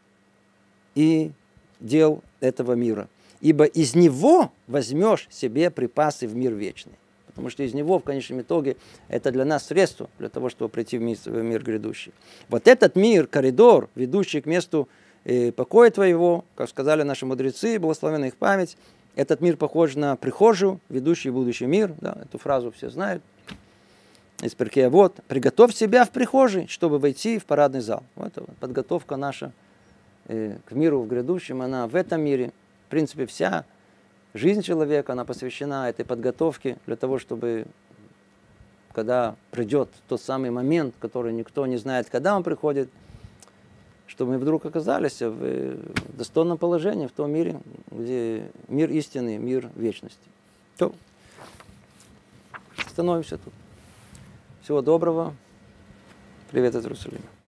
S1: и дел этого мира. Ибо из него возьмешь себе припасы в мир вечный. Потому что из него, в конечном итоге, это для нас средство, для того, чтобы прийти в мир грядущий. Вот этот мир, коридор, ведущий к месту покоя твоего, как сказали наши мудрецы, благословенна их память, этот мир похож на прихожую, ведущий в будущий мир. Да, эту фразу все знают. Из Перкея вот. Приготовь себя в прихожей, чтобы войти в парадный зал. Вот подготовка наша к миру в грядущем, она в этом мире. В принципе, вся жизнь человека, она посвящена этой подготовке для того, чтобы, когда придет тот самый момент, который никто не знает, когда он приходит, чтобы мы вдруг оказались в достойном положении, в том мире, где мир истины, мир вечности. То становимся тут. Всего доброго. Привет из Иерусалима.